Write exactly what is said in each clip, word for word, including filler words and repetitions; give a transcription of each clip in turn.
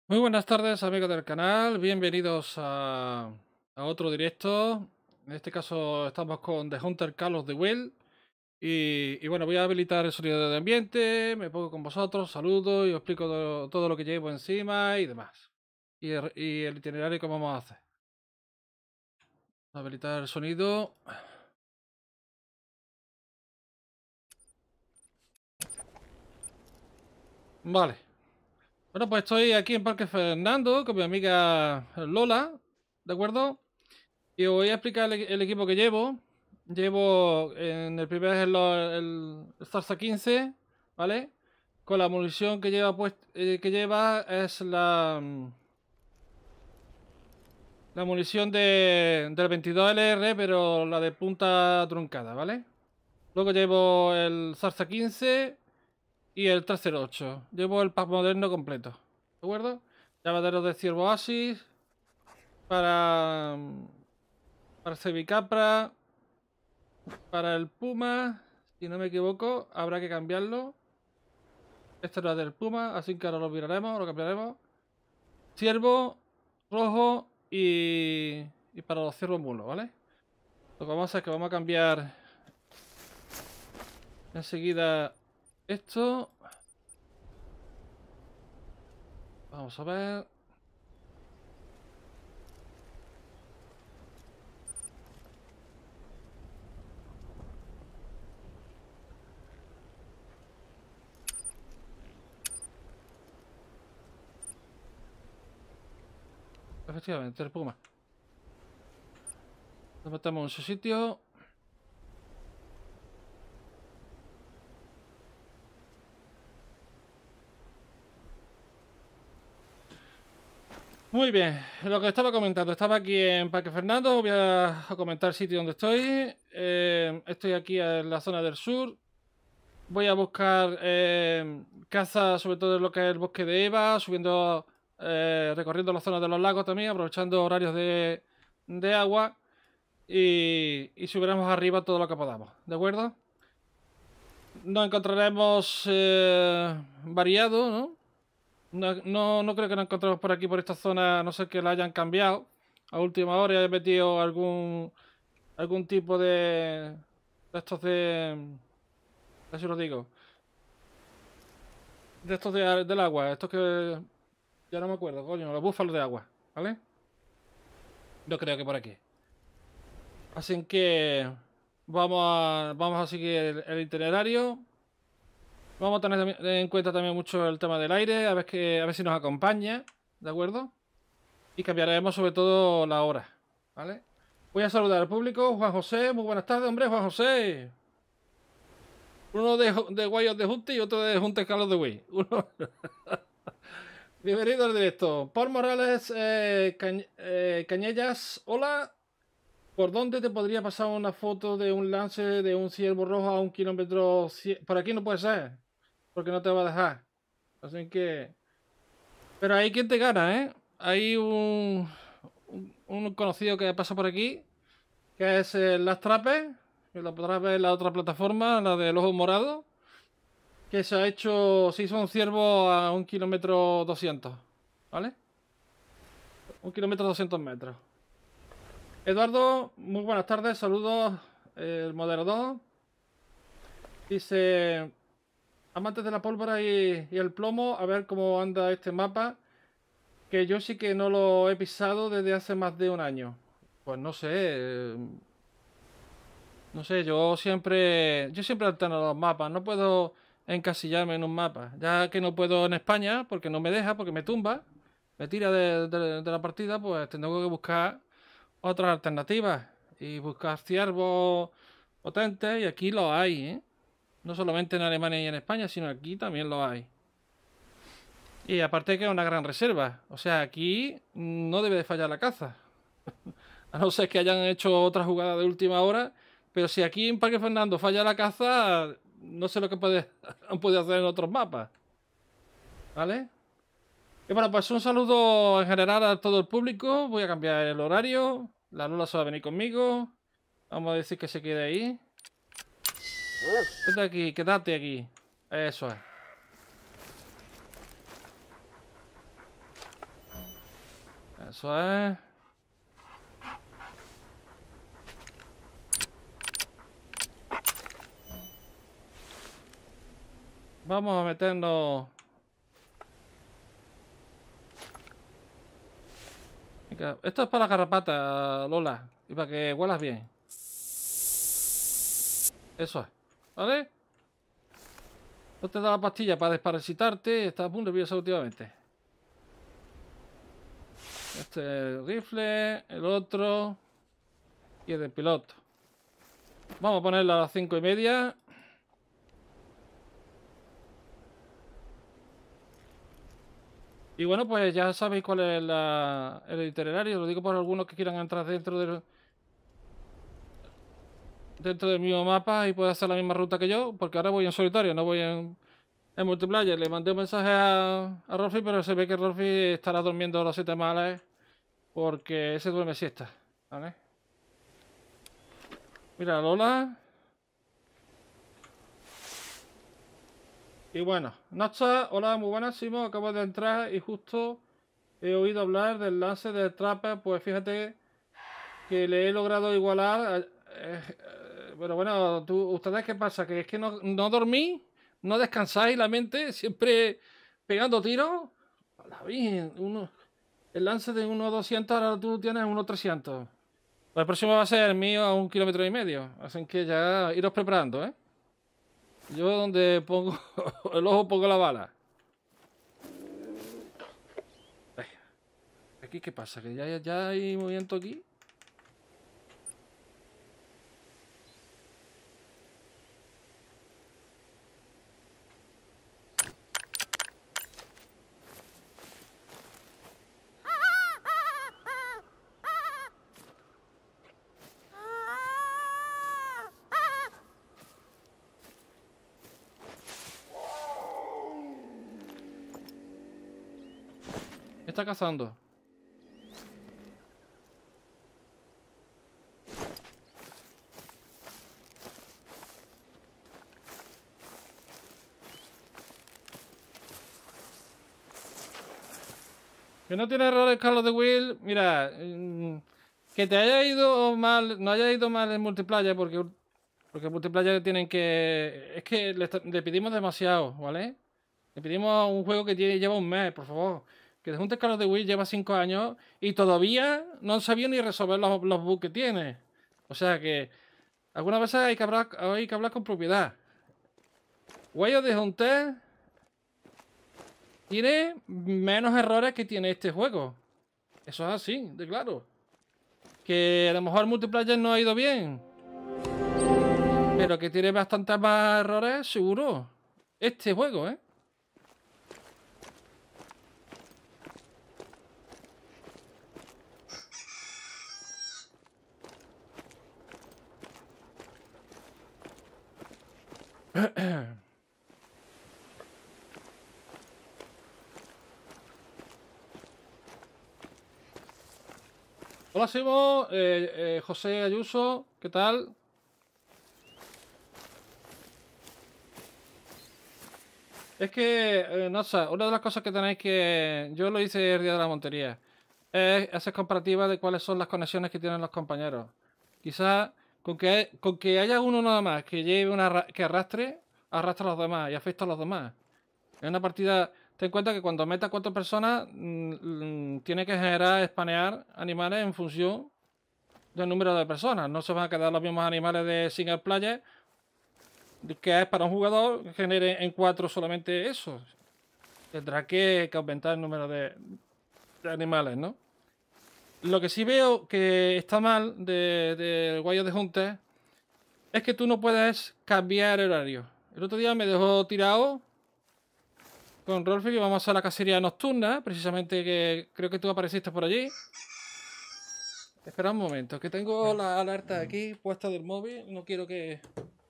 Muy buenas tardes, amigos del canal. Bienvenidos a, a otro directo. En este caso estamos con The Hunter Call of the Wild. Y, y bueno, voy a habilitar el sonido de ambiente, me pongo con vosotros, saludo y os explico todo, todo lo que llevo encima y demás. Y el, y el itinerario que vamos a hacer. Habilitar el sonido. Vale. Bueno, pues estoy aquí en Parque Fernando con mi amiga Lola, ¿de acuerdo? Y os voy a explicar el, el equipo que llevo. Llevo en el primer es lo- el, el Zarza quince, ¿vale? Con la munición que lleva pues, eh, que lleva es la mm, la munición de, del veintidós L R, pero la de punta truncada, ¿vale? Luego llevo el Zarza quince y el tres cero ocho. Llevo el pack moderno completo, ¿de acuerdo? Llavaderos de ciervo Oasis para mm, para Cevicapra. Para el Puma, si no me equivoco, habrá que cambiarlo. Este no es del Puma, así que ahora lo miraremos, lo cambiaremos. Ciervo, rojo y, y para los ciervos mulos, ¿vale? Lo que vamos a hacer es que vamos a cambiar enseguida esto. Vamos a ver. Efectivamente, el Puma. Lo metemos en su sitio. Muy bien, lo que estaba comentando, estaba aquí en Parque Fernando, voy a comentar el sitio donde estoy. Eh, estoy aquí en la zona del sur. Voy a buscar eh, caza, sobre todo en lo que es el bosque de Eva, subiendo, eh, recorriendo la zona de los lagos también, aprovechando horarios de, de agua y, y subiremos arriba todo lo que podamos, ¿de acuerdo? Nos encontraremos eh, variado, ¿no? No, no, no creo que nos encontremos por aquí, por esta zona, a no ser que la hayan cambiado a última hora y hayan metido algún, algún tipo de, de estos de... Así lo digo. De estos de, del agua, estos que ya no me acuerdo, coño, los búfalos de agua, ¿vale? Yo creo que por aquí. Así que vamos a, vamos a seguir el, el itinerario. Vamos a tener en cuenta también mucho el tema del aire, a ver, que, a ver si nos acompaña, ¿de acuerdo? Y cambiaremos sobre todo la hora, ¿vale? Voy a saludar al público. Juan José, muy buenas tardes, hombre, Juan José. Uno de, de Guayos de Junte y otro de Junte Carlos de Güey. Uno... Bienvenido al directo. Paul Morales, eh, Cañ eh, Cañellas, hola. ¿Por dónde te podría pasar una foto de un lance de un ciervo rojo a un kilómetro? Por aquí no puede ser, porque no te va a dejar. Así que... Pero hay quien te gana, ¿eh? Hay un, un, un conocido que pasa por aquí, que es el Las Trapes, que lo podrás ver en la otra plataforma, la del Ojo Morado, que se ha hecho, se hizo un ciervo a un kilómetro doscientos, ¿vale? Un kilómetro doscientos metros. Eduardo, muy buenas tardes, saludos, eh, el moderador. Dice, amantes de la pólvora y, y el plomo, a ver cómo anda este mapa, que yo sí que no lo he pisado desde hace más de un año. Pues no sé, eh, no sé, yo siempre, yo siempre alterno los mapas, no puedo encasillarme en un mapa, ya que no puedo en España, porque no me deja, porque me tumba, me tira de, de- de la partida, pues tengo que buscar otras alternativas y buscar ciervos potentes, y aquí los hay, ¿eh? No solamente en Alemania y en España, sino aquí también los hay. Y aparte que es una gran reserva. O sea, aquí no debe de fallar la caza. A no ser que hayan hecho otra jugada de última hora. Pero si aquí en Parque Fernando falla la caza, no sé lo que puede, han podido hacer en otros mapas. ¿Vale? Y bueno, pues un saludo en general a todo el público. Voy a cambiar el horario. La Lula se va a venir conmigo. Vamos a decir que se quede ahí. Quédate aquí, quédate aquí. Eso es. Eso es. Vamos a meternos... Venga, esto es para la garrapata, Lola. Y para que huelas bien. Eso es. ¿Vale? No te da la pastilla para desparasitarte. Estás muy nervioso últimamente. Este rifle, el otro y el del piloto. Vamos a ponerlo a las cinco y media. Y bueno, pues ya sabéis cuál es la, el itinerario. Lo digo por algunos que quieran entrar dentro del dentro del mismo mapa y pueda hacer la misma ruta que yo, porque ahora voy en solitario, no voy en, en multiplayer. Le mandé un mensaje a, a Rolfi, pero se ve que Rolfi estará durmiendo los siete males porque ese duerme siesta, ¿vale? Mira, Lola. Y bueno, Nacha, hola, muy buenas, Simo, acabo de entrar y justo he oído hablar del lance de Trapper. Pues fíjate que le he logrado igualar. Eh, eh, pero bueno, tú, ¿ustedes qué pasa? ¿Que es que no, no dormí? ¿No descansáis la mente? ¿Siempre pegando tiros? Hola, bien, uno, el lance de uno doscientos, ahora tú tienes uno trescientos. Pues el próximo va a ser el mío a un kilómetro y medio. Así que ya iros preparando, ¿eh? Yo donde pongo el ojo pongo la bala. ¿Aquí qué pasa? ¿Que ya, ya hay movimiento aquí? Me está cazando. Que no tiene errores, Carlos de Will. Mira, mm, que te haya ido mal, no haya ido mal en multiplayer, porque, porque en multiplayer tienen que... Es que le, le pedimos demasiado, ¿vale? Le pedimos un juego que tiene, lleva un mes, por favor. Que de junte Carlos de Will lleva cinco años y todavía no han sabido ni resolver los, los bugs que tiene. O sea que algunas veces hay que hablar, hay que hablar con propiedad. Way of the Hunter tiene menos errores que tiene este juego. Eso es así, de claro. Que a lo mejor el multiplayer no ha ido bien, pero que tiene bastantes más errores, seguro. Este juego, ¿eh? Hola, Simo, eh, eh, José Ayuso, ¿qué tal? Es que, eh, no sé, una de las cosas que tenéis que... Yo lo hice el día de la montería. Es hacer comparativa de cuáles son las conexiones que tienen los compañeros. Quizás con que, con que haya uno nada más que lleve una que arrastre, arrastra a los demás y afecta a los demás. En una partida, ten en cuenta que cuando meta cuatro personas, mmm, mmm, tiene que generar, espanear animales en función del número de personas. No se van a quedar los mismos animales de single player, que es para un jugador que genere en cuatro solamente eso. Tendrá que, que aumentar el número de, de animales, ¿no? Lo que sí veo que está mal de, de Way of the Hunter es que tú no puedes cambiar el horario. El otro día me dejó tirado con Rolfi y vamos a hacer la cacería nocturna, precisamente, que creo que tú apareciste por allí. Espera un momento, que tengo la alerta aquí puesta del móvil, no quiero que...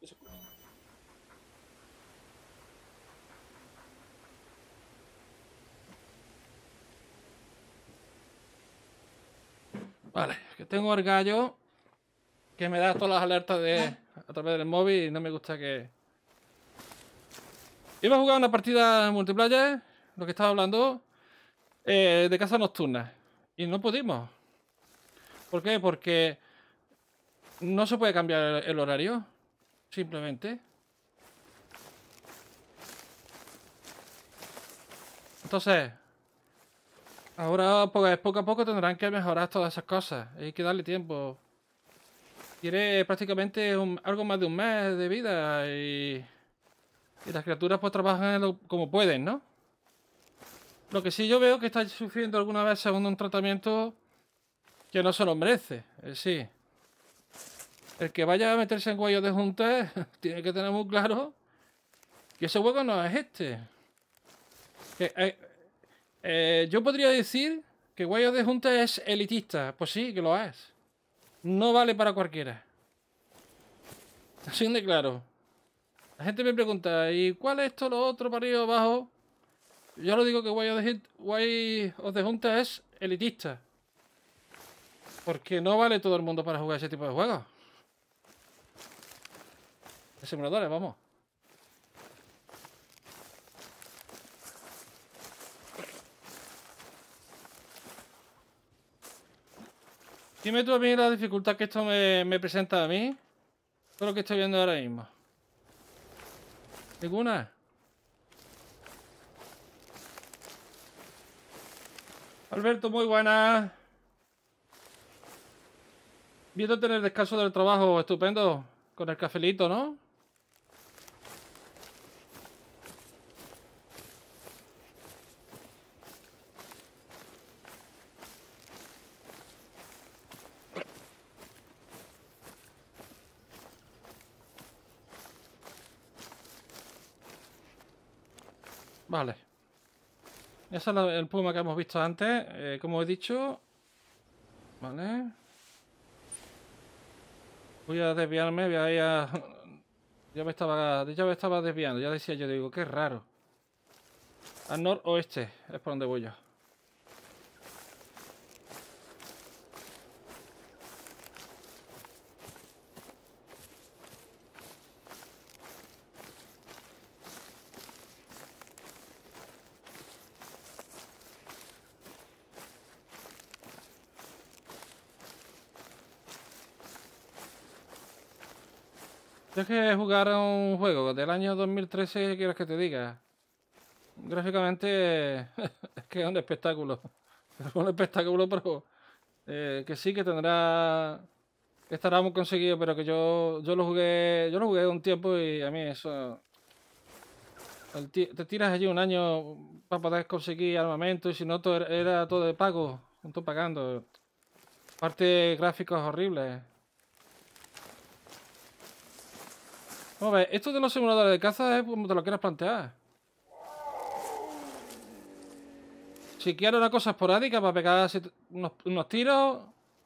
Vale, que tengo el gallo que me da todas las alertas de, a través del móvil y no me gusta que... Iba a jugar una partida multiplayer, lo que estaba hablando, eh, de caza nocturna. y no pudimos. ¿Por qué? Porque no se puede cambiar el horario, simplemente. Entonces, ahora poco a poco tendrán que mejorar todas esas cosas. Hay que darle tiempo. Tiene prácticamente un, algo más de un mes de vida y, y las criaturas pues trabajan lo, como pueden, ¿no? Lo que sí yo veo que está sufriendo alguna vez según un tratamiento que no se lo merece. Eh, sí. El que vaya a meterse en huellos de juntas tiene que tener muy claro que ese juego no es este. Que, eh, eh, yo podría decir que huellos de juntas es elitista. Pues sí, que lo es. No vale para cualquiera. Así de claro. La gente me pregunta, ¿y cuál es esto, lo otro, para arriba, abajo? Yo lo digo que Way of the, Way of the Junta es elitista. Porque no vale todo el mundo para jugar ese tipo de juegos. De simuladores, vamos. Dime tú a mí la dificultad que esto me, me presenta a mí. Todo lo que estoy viendo ahora mismo. ¿Ninguna? Alberto, muy buena. Viendo tener descanso del trabajo, estupendo. Con el cafelito, ¿no? Vale. Ese es el puma que hemos visto antes. Eh, como he dicho. Vale. Voy a desviarme, voy a ir a... Ya me estaba, ya me estaba desviando, ya decía yo, digo, qué raro. Al noroeste es por donde voy yo. Es que jugar a un juego del año dos mil trece, ¿qué quieres que te diga? Gráficamente es que es un espectáculo. Es un espectáculo, pero eh, que sí que tendrá... Que estará muy conseguido, pero que yo, yo lo jugué. Yo lo jugué un tiempo y a mí eso. el ti- te tiras allí un año para poder conseguir armamento y si no todo era, era todo de pago. Todo pagando. Aparte gráficos horribles. Vamos a ver, esto de los simuladores de caza es como te lo quieras plantear. Si quieres una cosa esporádica para pegar así unos, unos tiros,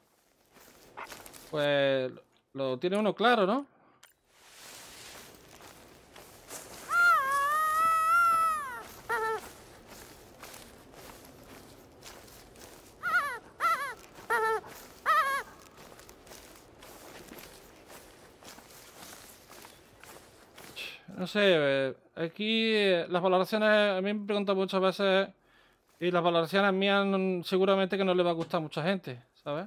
pues lo tiene uno claro, ¿no? No sé, eh, aquí eh, las valoraciones, a mí me preguntan muchas veces, y las valoraciones mías mm, seguramente que no le va a gustar a mucha gente, ¿sabes?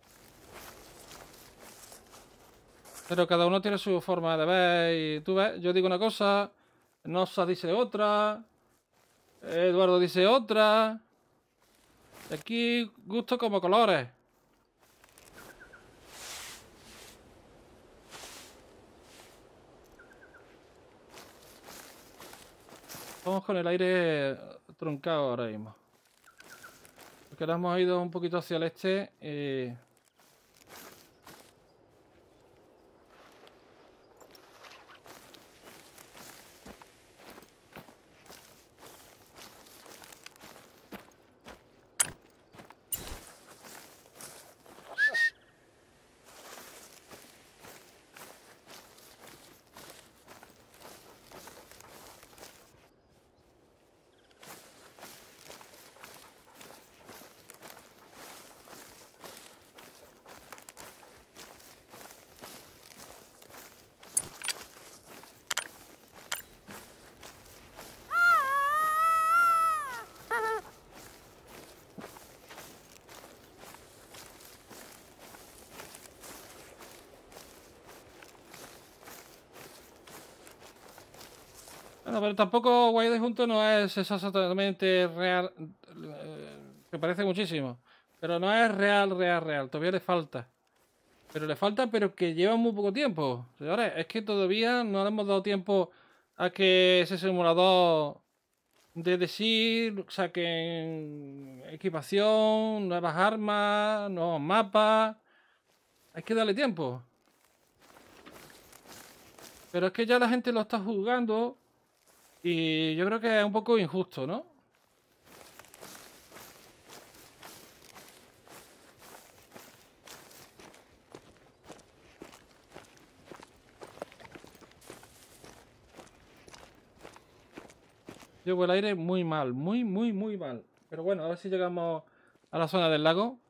Pero cada uno tiene su forma de ver y tú ves, yo digo una cosa, Nossa dice otra, Eduardo dice otra. Aquí gusto como colores. Vamos con el aire truncado ahora mismo. Porque ahora hemos ido un poquito hacia el este y... Bueno, pero tampoco Guay de Junto no es exactamente real. eh, Me parece muchísimo. Pero no es real, real, real. Todavía le falta. Pero le falta, pero que lleva muy poco tiempo. Señores, es que todavía no le hemos dado tiempo a que ese simulador de decir saquen equipación, nuevas armas, nuevos mapas. Hay que darle tiempo. Pero es que ya la gente lo está juzgando y yo creo que es un poco injusto, ¿no? Llevo el aire muy mal, muy, muy, muy mal. Pero bueno, a ver si llegamos a la zona del lago.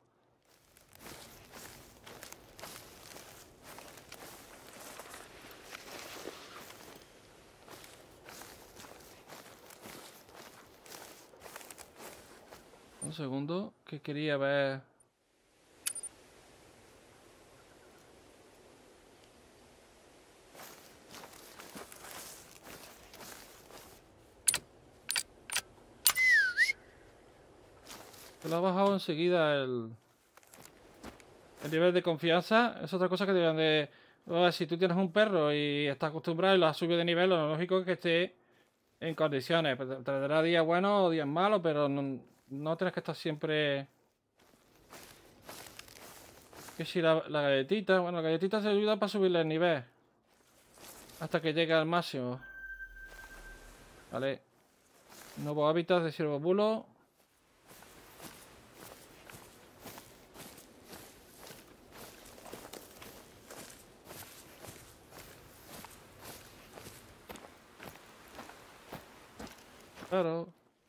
Un segundo, que quería ver... Se lo ha bajado enseguida el, el nivel de confianza. Es otra cosa que deben de... Bueno, si tú tienes un perro y estás acostumbrado y lo has subido de nivel, lo lógico es que esté en condiciones. Pues te dará días buenos o días malos, pero no, no tienes que estar siempre... Que si la, la galletita... Bueno, la galletita se ayuda para subirle el nivel. Hasta que llegue al máximo. Vale. Nuevo hábitat de ciervo bulo. Claro.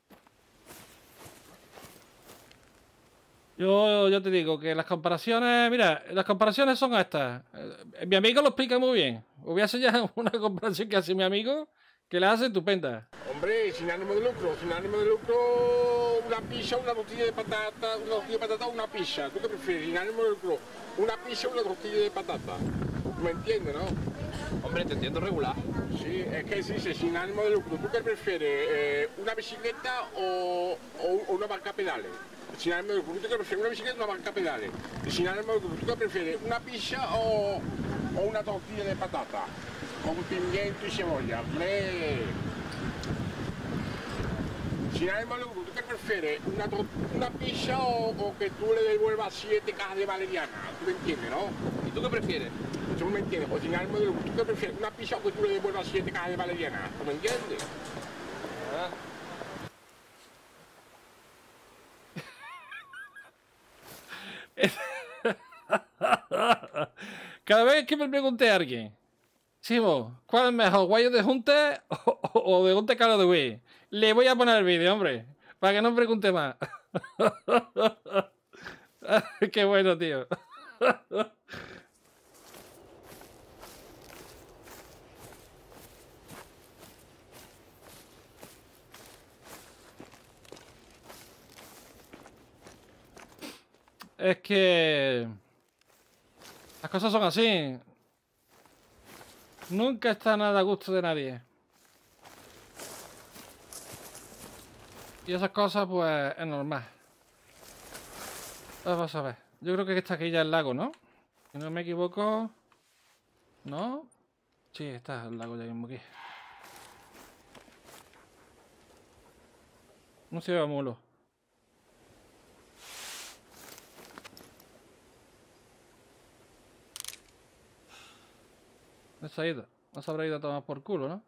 Yo ya te digo que las comparaciones... Mira, las comparaciones son estas. Eh, Mi amigo lo explica muy bien. Voy a enseñar una comparación que hace mi amigo, que la hace estupenda. Hombre, sin ánimo de lucro, sin ánimo de lucro, una pizza, una tortilla de patata, una tortilla de patata o una pizza. ¿Tú qué prefieres? Sin ánimo de lucro, una pizza o una tortilla de patata. ¿Me entiendes, no? Hombre, te entiendo regular. Sí, es que se dice sin ánimo de lucro. ¿Tú qué prefieres? Eh, ¿Una bicicleta o, o- o una barca a pedales? Sin ánimo de lucro. ¿Tú qué prefieres? ¿Una bicicleta o una barca a pedales? Y sin ánimo de lucro. ¿Tú qué prefieres? ¿Una pizza o, o una tortilla de patata? Con pimiento y cebolla. Hombre. Sin ánimo de lucro, ¿tú qué prefieres? ¿Una, tor- una pizza o, o que tú le devuelvas siete cajas de valeriana? ¿Tú me entiendes, no? ¿Y tú qué prefieres? ¿Tú me entiendes? O sin ánimo de lucro, ¿tú qué prefieres? ¿Una pizza o que tú le devuelvas siete cajas de valeriana? ¿Tú me entiendes? Cada vez que me pregunte a alguien, Simo, ¿cuál es mejor, guayo de junte o, o- o de junte caro de Wii? Le voy a poner el vídeo, hombre, para que no me pregunte más. Qué bueno, tío. Es que las cosas son así. Nunca está nada a gusto de nadie. Y esas cosas, pues, es normal. Vamos a ver. Yo creo que está aquí ya el lago, ¿no? Si no me equivoco... ¿No? Sí, está el lago ya mismo aquí. No se lleva mulo. No se ha ido. No se habrá ido a tomar por culo, ¿no?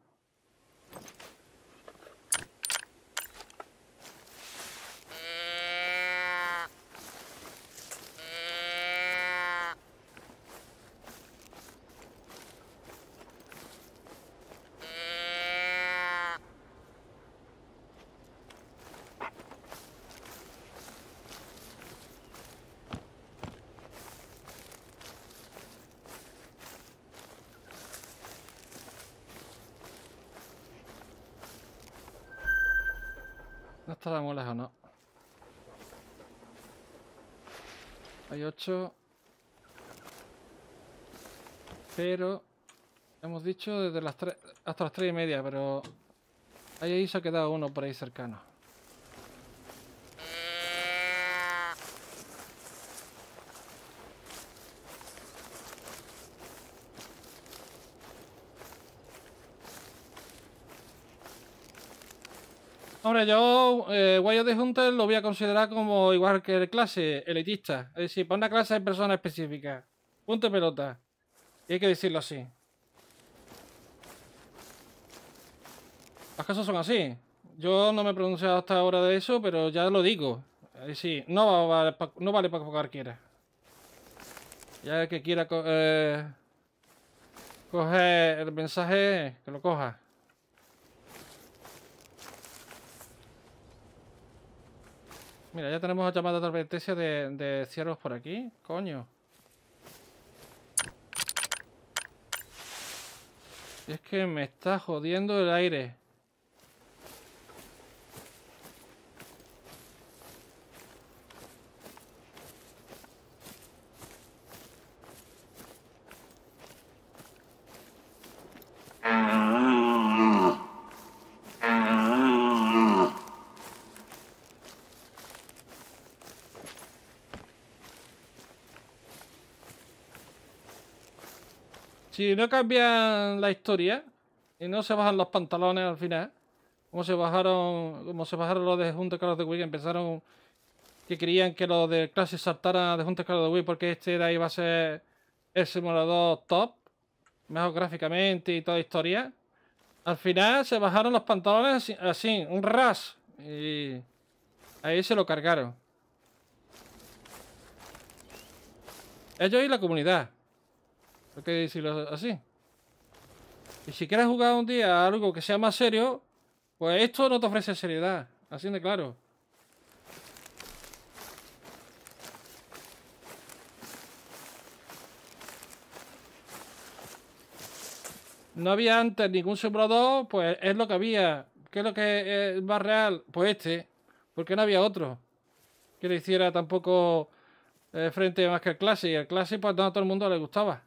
No estará muy lejos, ¿no? Hay ocho. Pero... Hemos dicho desde las tres hasta las tres y media, pero... Ahí, ahí se ha quedado uno por ahí cercano. Hombre, yo eh, Wild the Hunter lo voy a considerar como igual que el clase, elitista. Es decir, para una clase hay personas específicas. Punto y pelota. Y hay que decirlo así. Las cosas son así. Yo no me he pronunciado hasta ahora de eso, pero ya lo digo. Es decir, no, va, vale pa- no vale para cualquiera. Ya el que quiera co eh, coger el mensaje, que lo coja. Mira, ya tenemos llamada de advertencia de, de ciervos por aquí. Coño. Y es que me está jodiendo el aire. Si no cambian la historia y no se bajan los pantalones al final, como se bajaron, como se bajaron los de Hunter Call of the Week, empezaron que querían que los de clase saltaran de Hunter Call of the Week porque este era iba a ser el simulador top, mejor gráficamente y toda historia. Al final se bajaron los pantalones así, así un ras, y ahí se lo cargaron. Ellos y la comunidad. Hay que decirlo así. Y si quieres jugar un día a algo que sea más serio, pues esto no te ofrece seriedad. Así de claro. No había antes ningún simulador, pues es lo que había. ¿Qué es lo que es más real? Pues este. Porque no había otro que le hiciera tampoco eh, frente más que el Classic. Y el Classic, pues no a todo el mundo le gustaba.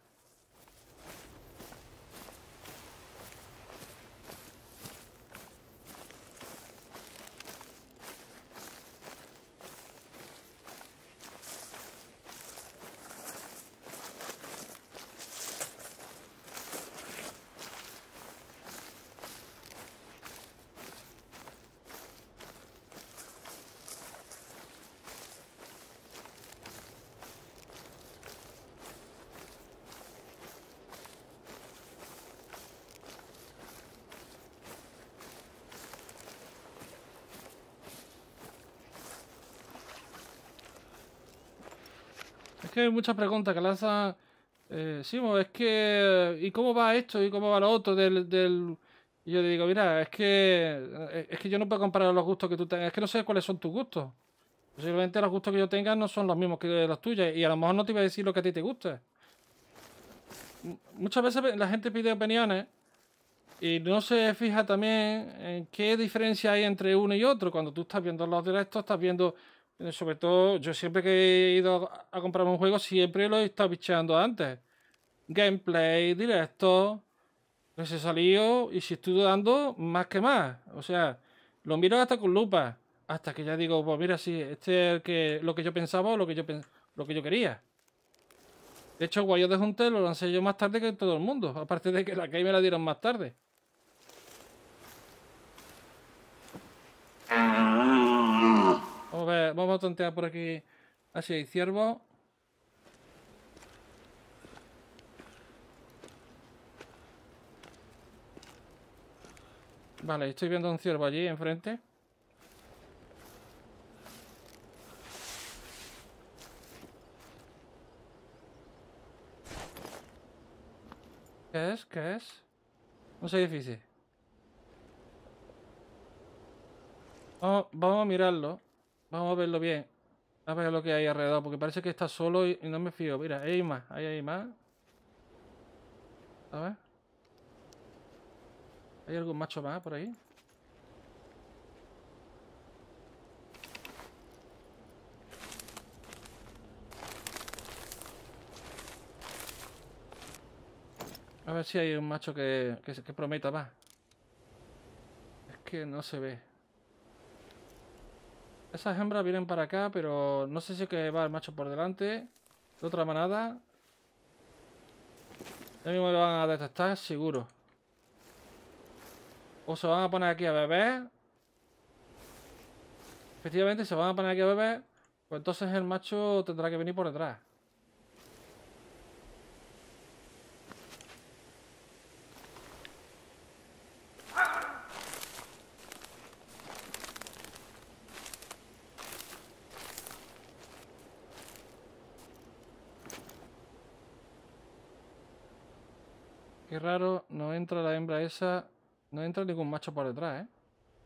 Es que hay muchas preguntas que lanzan. Eh, Simo, es que. ¿Y cómo va esto? ¿Y cómo va lo otro? Del, del... Y yo le digo, mira, es que. eh, Es que yo no puedo comparar los gustos que tú tengas. Es que no sé cuáles son tus gustos. Posiblemente los gustos que yo tenga no son los mismos que los tuyos. Y a lo mejor no te iba a decir lo que a ti te gusta. M- Muchas veces la gente pide opiniones y no se fija también en qué diferencia hay entre uno y otro. Cuando tú estás viendo los directos, estás viendo. eh, Sobre todo, yo siempre que he ido a a comprarme un juego, siempre lo he estado bicheando antes. Gameplay, directo, que se salió y si estoy dudando, más que más. O sea, lo miro hasta con lupa. Hasta que ya digo, pues mira, sí, este es el que, lo que yo pensaba o lo que yo, pen- lo que yo quería. De hecho, Guayo de Hunter lo lancé yo más tarde que todo el mundo. Aparte de que la Key me la dieron más tarde. Vamos a ver, vamos a tontear por aquí. Así hay ciervos. Vale, estoy viendo un ciervo allí enfrente. ¿Qué es? ¿Qué es? No sé difícil. Vamos, vamos a mirarlo. Vamos a verlo bien. A ver lo que hay alrededor, porque parece que está solo y, y no me fío. Mira, ahí hay más, ahí hay más. A ver. ¿Hay algún macho más por ahí? A ver si hay un macho que, que, se- que prometa más. que no se ve. Esas hembras vienen para acá, pero no sé si es que va el macho por delante. De otra manada. Ya mismo me van a detectar, seguro. O se van a poner aquí a beber. Efectivamente, se van a poner aquí a beber. Pues entonces el macho tendrá que venir por detrás. Qué raro, no entra la hembra esa. No entra ningún macho por detrás, ¿eh?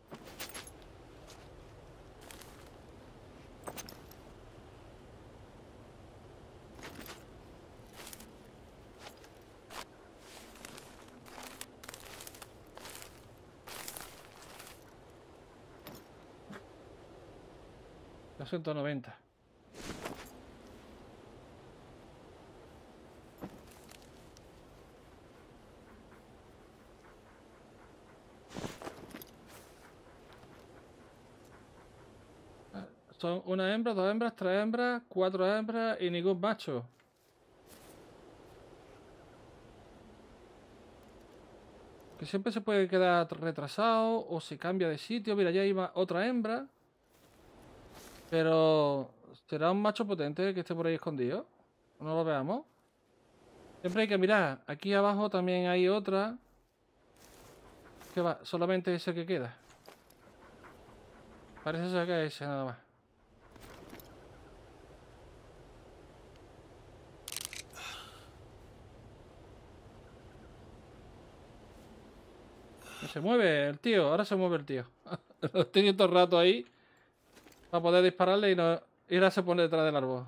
ciento noventa. Son una hembra, dos hembras, tres hembras, cuatro hembras y ningún macho. Que siempre se puede quedar retrasado o se cambia de sitio. Mira, ya iba otra hembra. Pero será un macho potente que esté por ahí escondido. No lo veamos. Siempre hay que mirar. Aquí abajo también hay otra. Que va, solamente ese que queda. Parece ser que es ese nada más. Se mueve el tío, ahora se mueve el tío. Lo estoy todo el rato ahí para poder dispararle y no y ahora se pone detrás del árbol.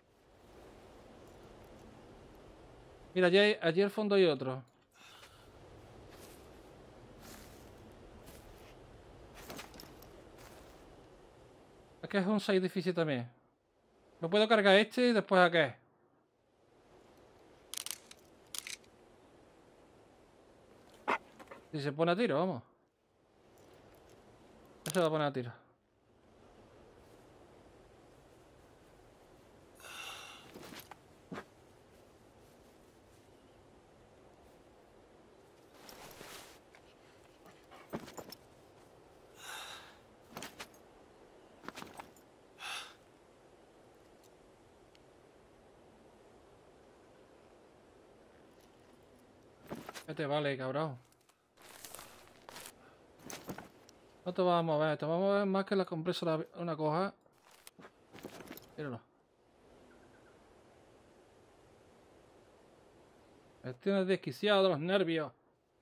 Mira, allí, hay- allí al fondo hay otro. Es que es un seis difícil también. Me puedo cargar este y después a qué. Si se pone a tiro, vamos. No se va a poner a tiro. Este vale, cabrón. No te vas a mover, te vas a mover más que la compresora una coja. Míralo. Me tienes desquiciado de los nervios.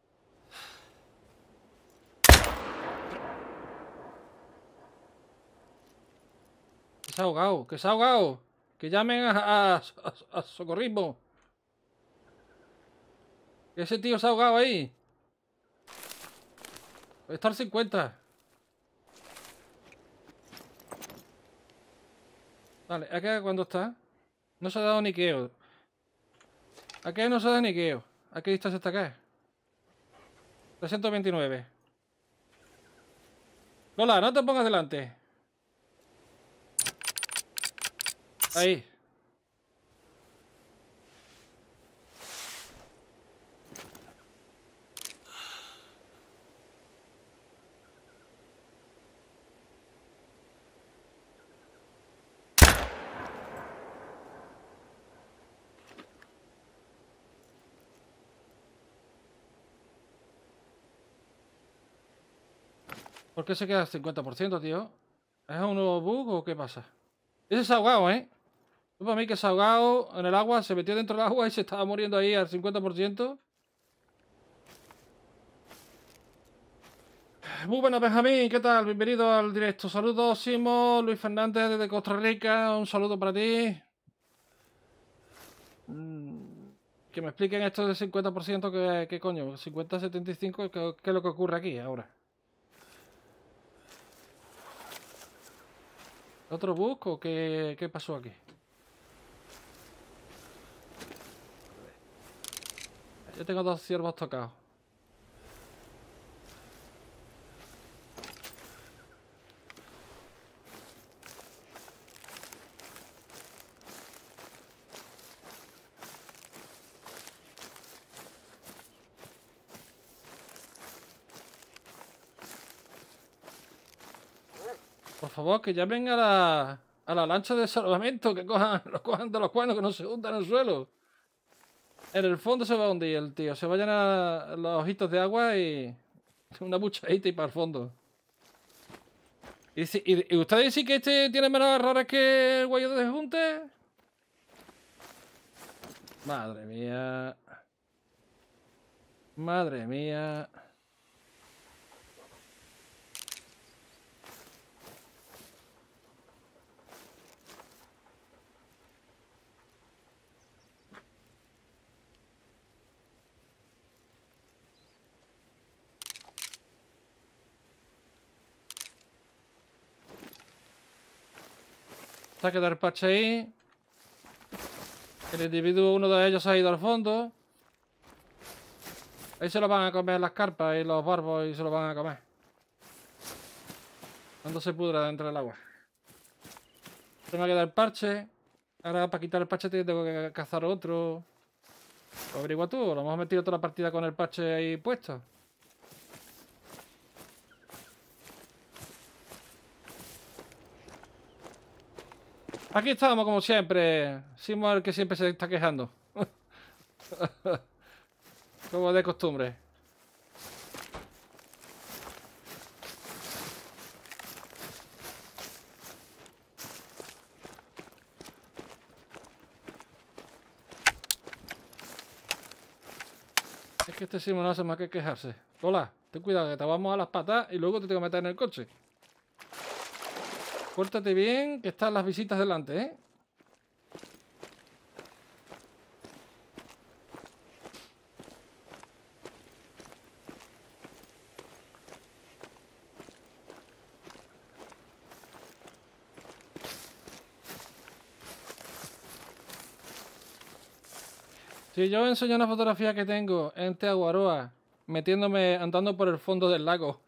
Que se ha ahogado, que se ha ahogado. Que llamen a, a, a- a socorrismo. Que ese tío se ha ahogado ahí. Está al cincuenta. Vale, acá cuando está. No se ha dado niqueo. Aquí no se da niqueo. ¿A qué distancia está acá? trescientos veintinueve. Lola, no te pongas delante. Ahí. ¿Por qué se queda al cincuenta por ciento, tío? ¿Es un nuevo bug o qué pasa? Ese se ha ahogado, ¿eh? Yo para mí que se ha ahogado en el agua, se metió dentro del agua y se estaba muriendo ahí al cincuenta por ciento. Muy buenas, Benjamín, ¿qué tal? Bienvenido al directo. Saludos, Simo, Luis Fernández desde Costa Rica. Un saludo para ti. Mm, Que me expliquen esto del cincuenta por ciento, ¿qué, qué coño? cincuenta a setenta y cinco, ¿qué, qué es lo que ocurre aquí ahora? ¿Otro bug o qué, qué pasó aquí? Yo tengo dos ciervos tocados. Por favor, que llamen a la, a la lancha de salvamento, que cojan, los cojan de los cuernos, que no se hundan en el suelo. En el fondo se va a hundir el tío. Se vayan a los ojitos de agua y una buchadita y para el fondo. ¿Y, si, y, y ustedes dicen que este tiene menos errores que el guayo de junte? Madre mía. Madre mía. Se ha quedado el parche ahí. El individuo, uno de ellos, se ha ido al fondo. Ahí se lo van a comer las carpas y los barbos y se lo van a comer. Cuando se pudra dentro del agua. Se me ha quedado el parche. Ahora para quitar el parche tengo que cazar otro. Lo averigua tú. Lo hemos metido toda la partida con el parche ahí puesto. Aquí estamos como siempre. Simón el que siempre se está quejando. Como de costumbre. Es que este Simón no hace más que quejarse. Hola, ten cuidado que te vamos a las patas y luego te tengo que meter en el coche. Pórtate bien, que están las visitas delante, ¿eh? Si yo enseño una fotografía que tengo en Teaguaroa, metiéndome, andando por el fondo del lago.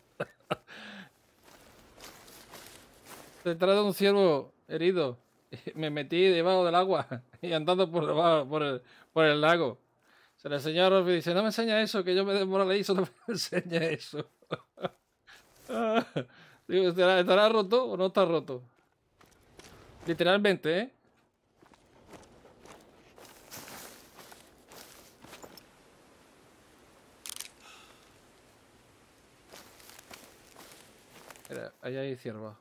Detrás de un ciervo herido. Me metí debajo del agua y andando por, debajo, por, el, por el lago. Se le enseñó a Rolfi y dice, no me enseña eso, que yo me desmoralizo, no me enseña eso. Digo, ¿estará, ¿estará roto o no está roto? Literalmente, ¿eh? Mira, ahí hay ciervos.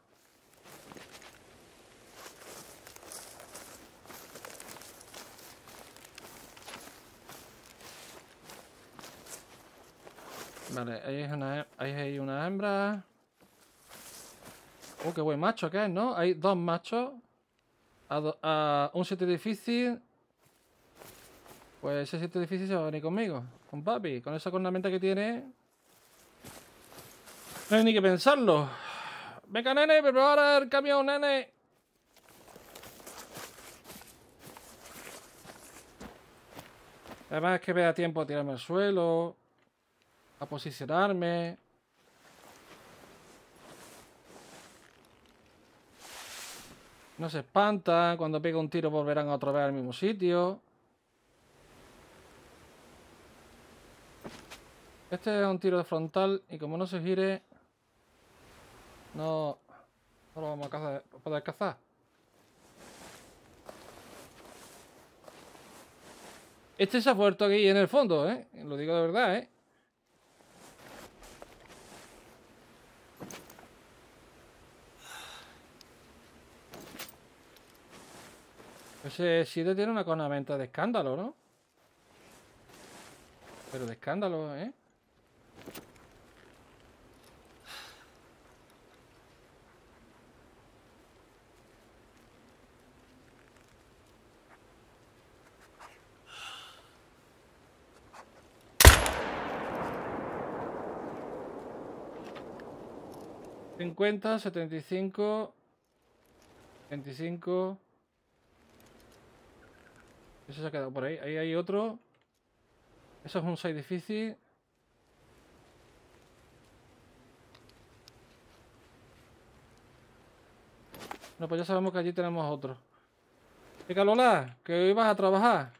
Vale, ahí hay una, ahí hay una hembra. Oh, qué buen macho que es, ¿no? Hay dos machos. A, do, a un sitio difícil. Pues ese sitio difícil se va a venir conmigo. Con papi. Con esa cornamenta que tiene. No hay ni que pensarlo. Venga, nene, prepara el camión, nene. Además es que me da tiempo a tirarme al suelo. A posicionarme. No se espantan. Cuando pega un tiro volverán otra vez al mismo sitio. Este es un tiro de frontal y como no se gire, no, no lo vamos a cazar, poder cazar. Este se ha puesto aquí en el fondo, ¿eh? Lo digo de verdad, ¿eh? Ese siete tiene una cornamenta de escándalo, ¿no? Pero de escándalo, ¿eh? cincuenta, setenta y cinco, veinticinco. Ese se ha quedado por ahí. Ahí hay otro. Eso es un seis difícil. No, pues ya sabemos que allí tenemos otro. Venga, Lola, que hoy vas a trabajar.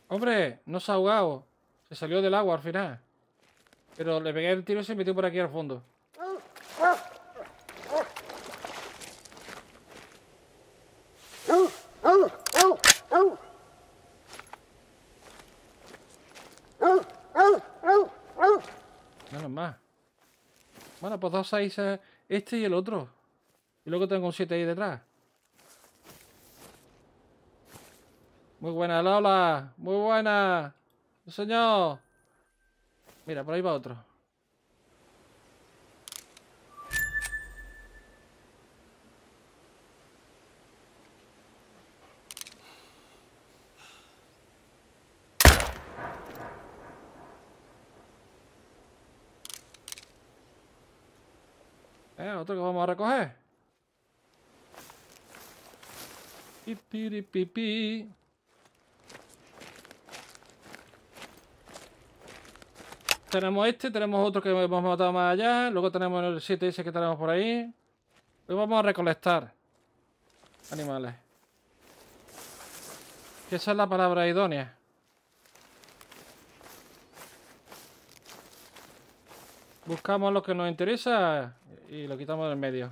¡Hombre! No se ha ahogado. Se salió del agua al final. Pero le pegué el tiro y se metió por aquí al fondo. Menos más. Bueno, pues dos seis, este y el otro. Y luego tengo un siete ahí detrás. Muy buena, Lola. Muy buena. Sí, señor. Mira, por ahí va otro. Eh, otro que vamos a recoger. Pipiripipi. Tenemos este, tenemos otro que hemos matado más allá. Luego tenemos el siete ese que tenemos por ahí. Hoy vamos a recolectar animales. Que esa es la palabra idónea. Buscamos lo que nos interesa y lo quitamos del medio.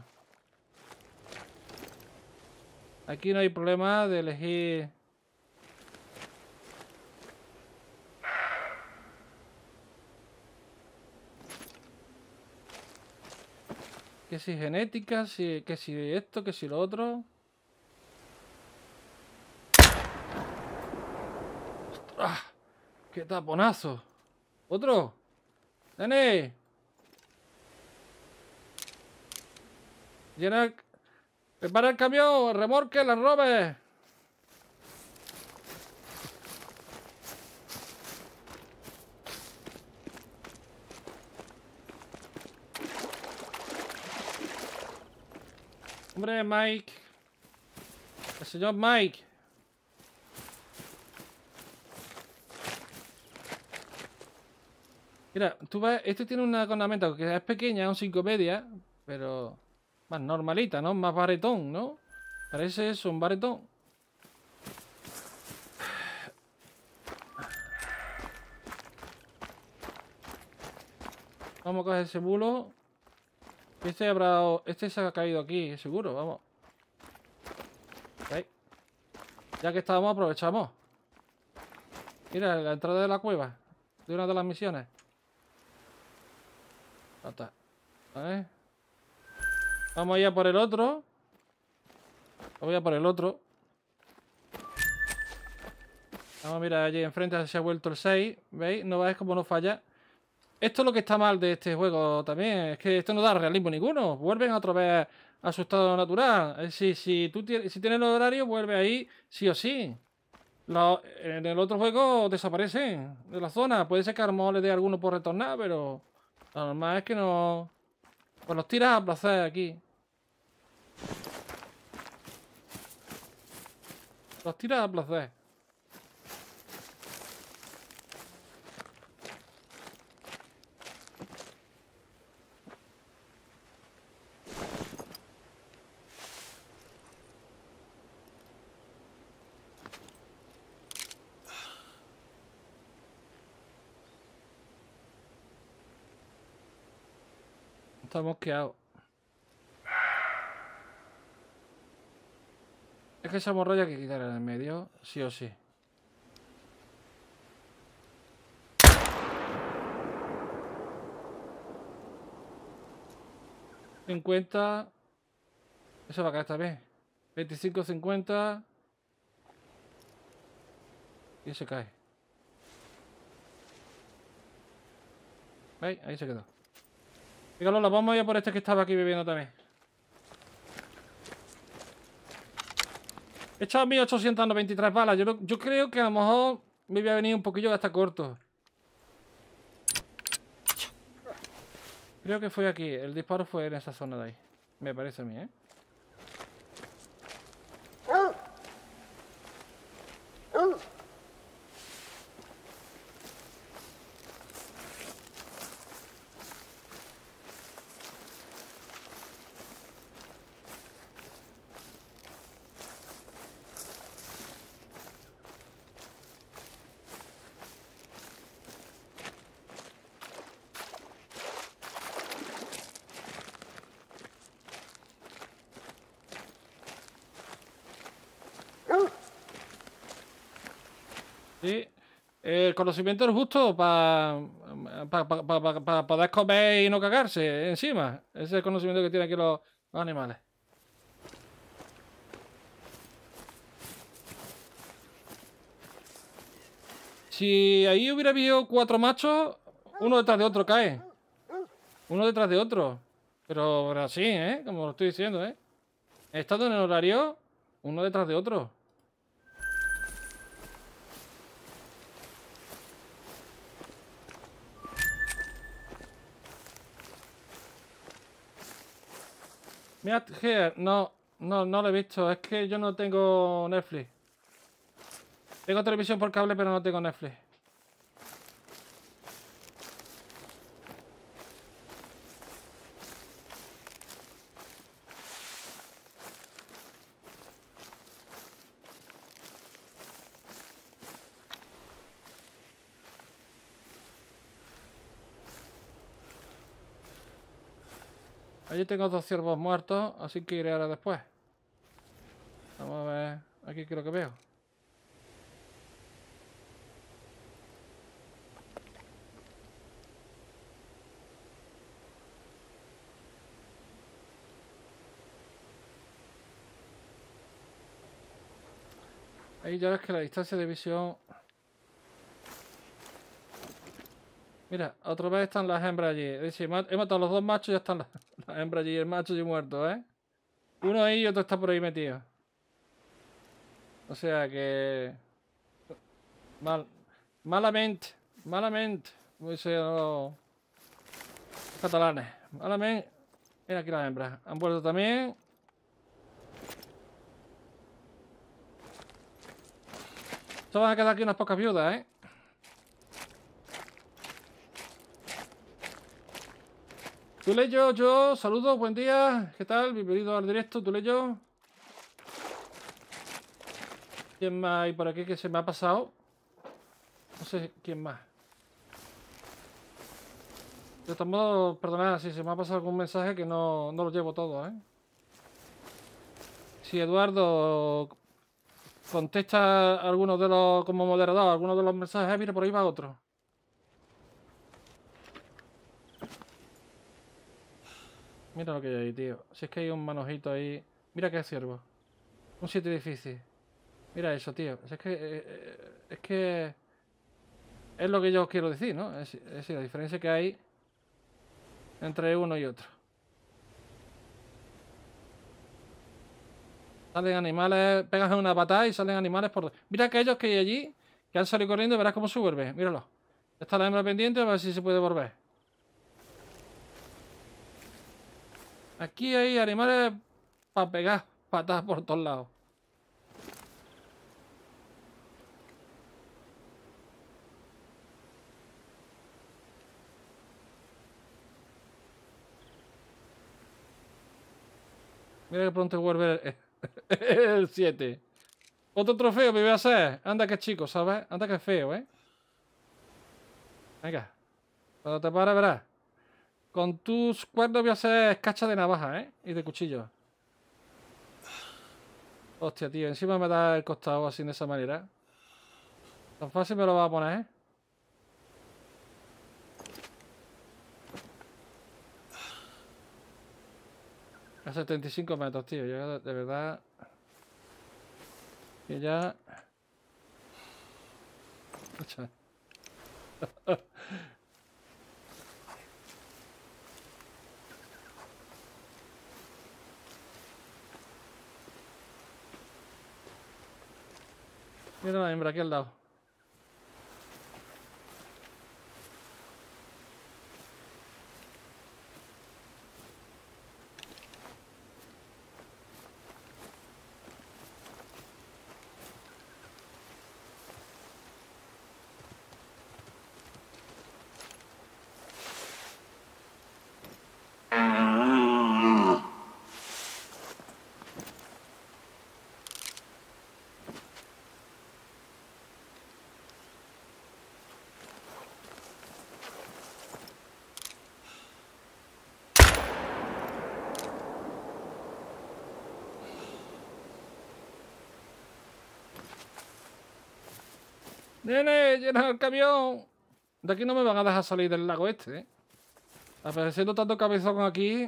Aquí no hay problema de elegir. Que si genética, si, que si esto, que si lo otro. ¡Ah! ¡Qué taponazo! ¡Otro! ¡Dani! Llena el... Prepara el camión, el remolque, las robes. Hombre, Mike. El señor Mike. Mira, tú ves, este tiene una cornamenta que es pequeña, un cinco media, pero más normalita, ¿no? Más baretón, ¿no? Parece eso, un baretón. Vamos a coger ese bulo. Este habrá. Este se ha caído aquí, seguro, vamos. ¿Veis? Ya que estábamos, aprovechamos. Mira, la entrada de la cueva. De una de las misiones. Ya está. ¿Vale? Vamos a ir a por el otro. Voy a por el otro. Vamos a mirar allí enfrente, se ha vuelto el seis. ¿Veis? No veis cómo no falla. Esto es lo que está mal de este juego también. Es que esto no da realismo ninguno. Vuelven otra vez a su estado natural. Si, si tú tienes, si tienes el horario, vuelve ahí sí o sí. Lo, en el otro juego desaparecen de la zona. Puede ser que a lo mejor le dé a alguno por retornar, pero lo normal es que no. Pues los tiras a placer aquí. Los tiras a placer. Está mosqueado. Es que esa morralla hay que quitar en el medio, sí o sí. cincuenta. Eso va a caer también. veinticinco, cincuenta. Y se cae. ¿Veis? Ahí se quedó. Fíjalo, la vamos a ir por este que estaba aquí bebiendo también. He echado mil ochocientas noventa y tres balas. Yo, yo creo que a lo mejor me voy a venir un poquillo hasta corto. Creo que fue aquí. El disparo fue en esa zona de ahí. Me parece a mí, ¿eh? Sí. El conocimiento es justo para pa, pa, pa, pa, pa poder comer y no cagarse encima. Ese es el conocimiento que tienen aquí los, los animales. Si ahí hubiera habido cuatro machos, uno detrás de otro cae. Uno detrás de otro. Pero, pero así, ¿eh? Como lo estoy diciendo, ¿eh? Estando en el horario, uno detrás de otro. Mira, Here, no, no, no lo he visto. Es que yo no tengo Netflix. Tengo televisión por cable, pero no tengo Netflix. Allí tengo dos ciervos muertos, así que iré ahora después. Vamos a ver. Aquí creo que veo. Ahí ya ves que la distancia de visión... Mira, otra vez están las hembras allí. Es decir, he matado a los dos machos y ya están las, las hembras allí. El macho allí muerto, ¿eh? Uno ahí y otro está por ahí metido. O sea que... Mal... Malamente. Malamente. Como dicen los catalanes. Malamente. Mira aquí las hembras. Han vuelto también. Esto van a quedar aquí unas pocas viudas, ¿eh? Tuleyo, yo, saludos, buen día. ¿Qué tal? Bienvenido al directo, Tuleyo. ¿Quién más hay por aquí que se me ha pasado? No sé quién más. De todos modos, perdonad si se me ha pasado algún mensaje que no, no lo llevo todo, ¿eh? Si Eduardo contesta algunos de los, como moderador, algunos de los mensajes, mira, por ahí va otro. Mira lo que hay ahí, tío. Si es que hay un manojito ahí. Mira que es ciervo. Un sitio difícil. Mira eso, tío. Si es que... Eh, es que... Es lo que yo quiero decir, ¿no? Es, es decir, la diferencia que hay entre uno y otro. Salen animales, pegas una patada y salen animales por... Mira aquellos que hay allí, que han salido corriendo y verás cómo se vuelve. Míralo. Está la hembra pendiente, a ver si se puede volver. Aquí hay animales para pegar patadas por todos lados. Mira que pronto vuelve el siete. Otro trofeo me voy a hacer. Anda que chico, ¿sabes? Anda que feo, ¿eh? Venga. Cuando te pares verás. Con tus cuernos voy a hacer escacha de navaja, ¿eh? Y de cuchillo. Hostia, tío. Encima me da el costado así de esa manera. Tan fácil me lo va a poner, ¿eh? A setenta y cinco metros, tío. Yo de verdad... Que ya... Mira la hembra aquí al lado. ¡Nene, llena el camión! De aquí no me van a dejar salir del lago este, ¿eh? Apareciendo tanto cabezón aquí.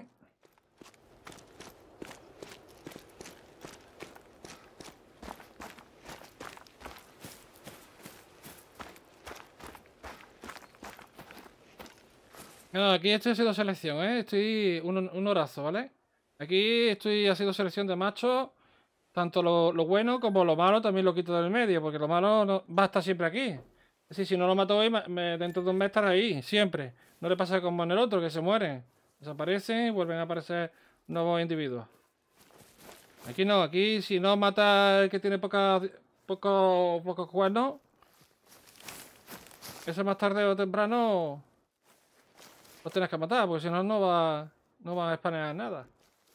No, aquí estoy haciendo selección, ¿eh? Estoy un, un horazo, ¿vale? Aquí estoy haciendo selección de machos. Tanto lo, lo bueno como lo malo también lo quito del medio, porque lo malo no, va a estar siempre aquí. Es decir, si no lo mato hoy, me, dentro de un mes estará ahí, siempre. No le pasa como en el otro, que se mueren. Desaparecen y vuelven a aparecer nuevos individuos. Aquí no, aquí si no mata el que tiene poca, poco, pocos cuernos, eso más tarde o temprano los tienes que matar, porque si no, no va, no va a espanear nada.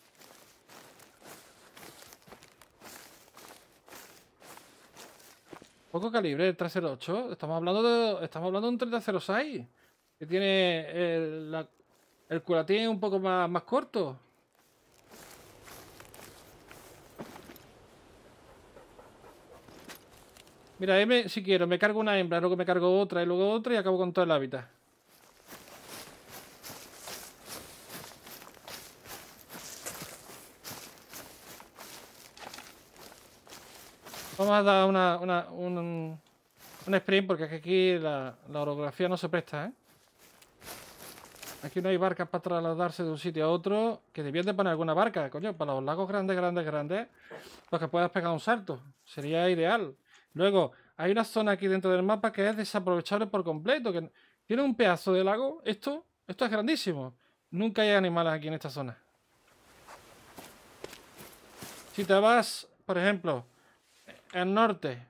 Poco calibre, el tres cero ocho. Estamos hablando de, estamos hablando de un treinta cero seis. Que tiene el, la, el culatín un poco más, más corto. Mira, ahí me, si quiero, me cargo una hembra, luego me cargo otra y luego otra y acabo con todo el hábitat. Vamos a dar una, una, un, un sprint porque aquí la, la orografía no se presta, ¿eh? Aquí no hay barcas para trasladarse de un sitio a otro. Que debían de poner alguna barca, coño, para los lagos grandes, grandes, grandes, para que puedas pegar un salto. Sería ideal. Luego, hay una zona aquí dentro del mapa que es desaprovechable por completo. Que tiene un pedazo de lago. Esto, esto es grandísimo. Nunca hay animales aquí en esta zona. Si te vas, por ejemplo, al norte,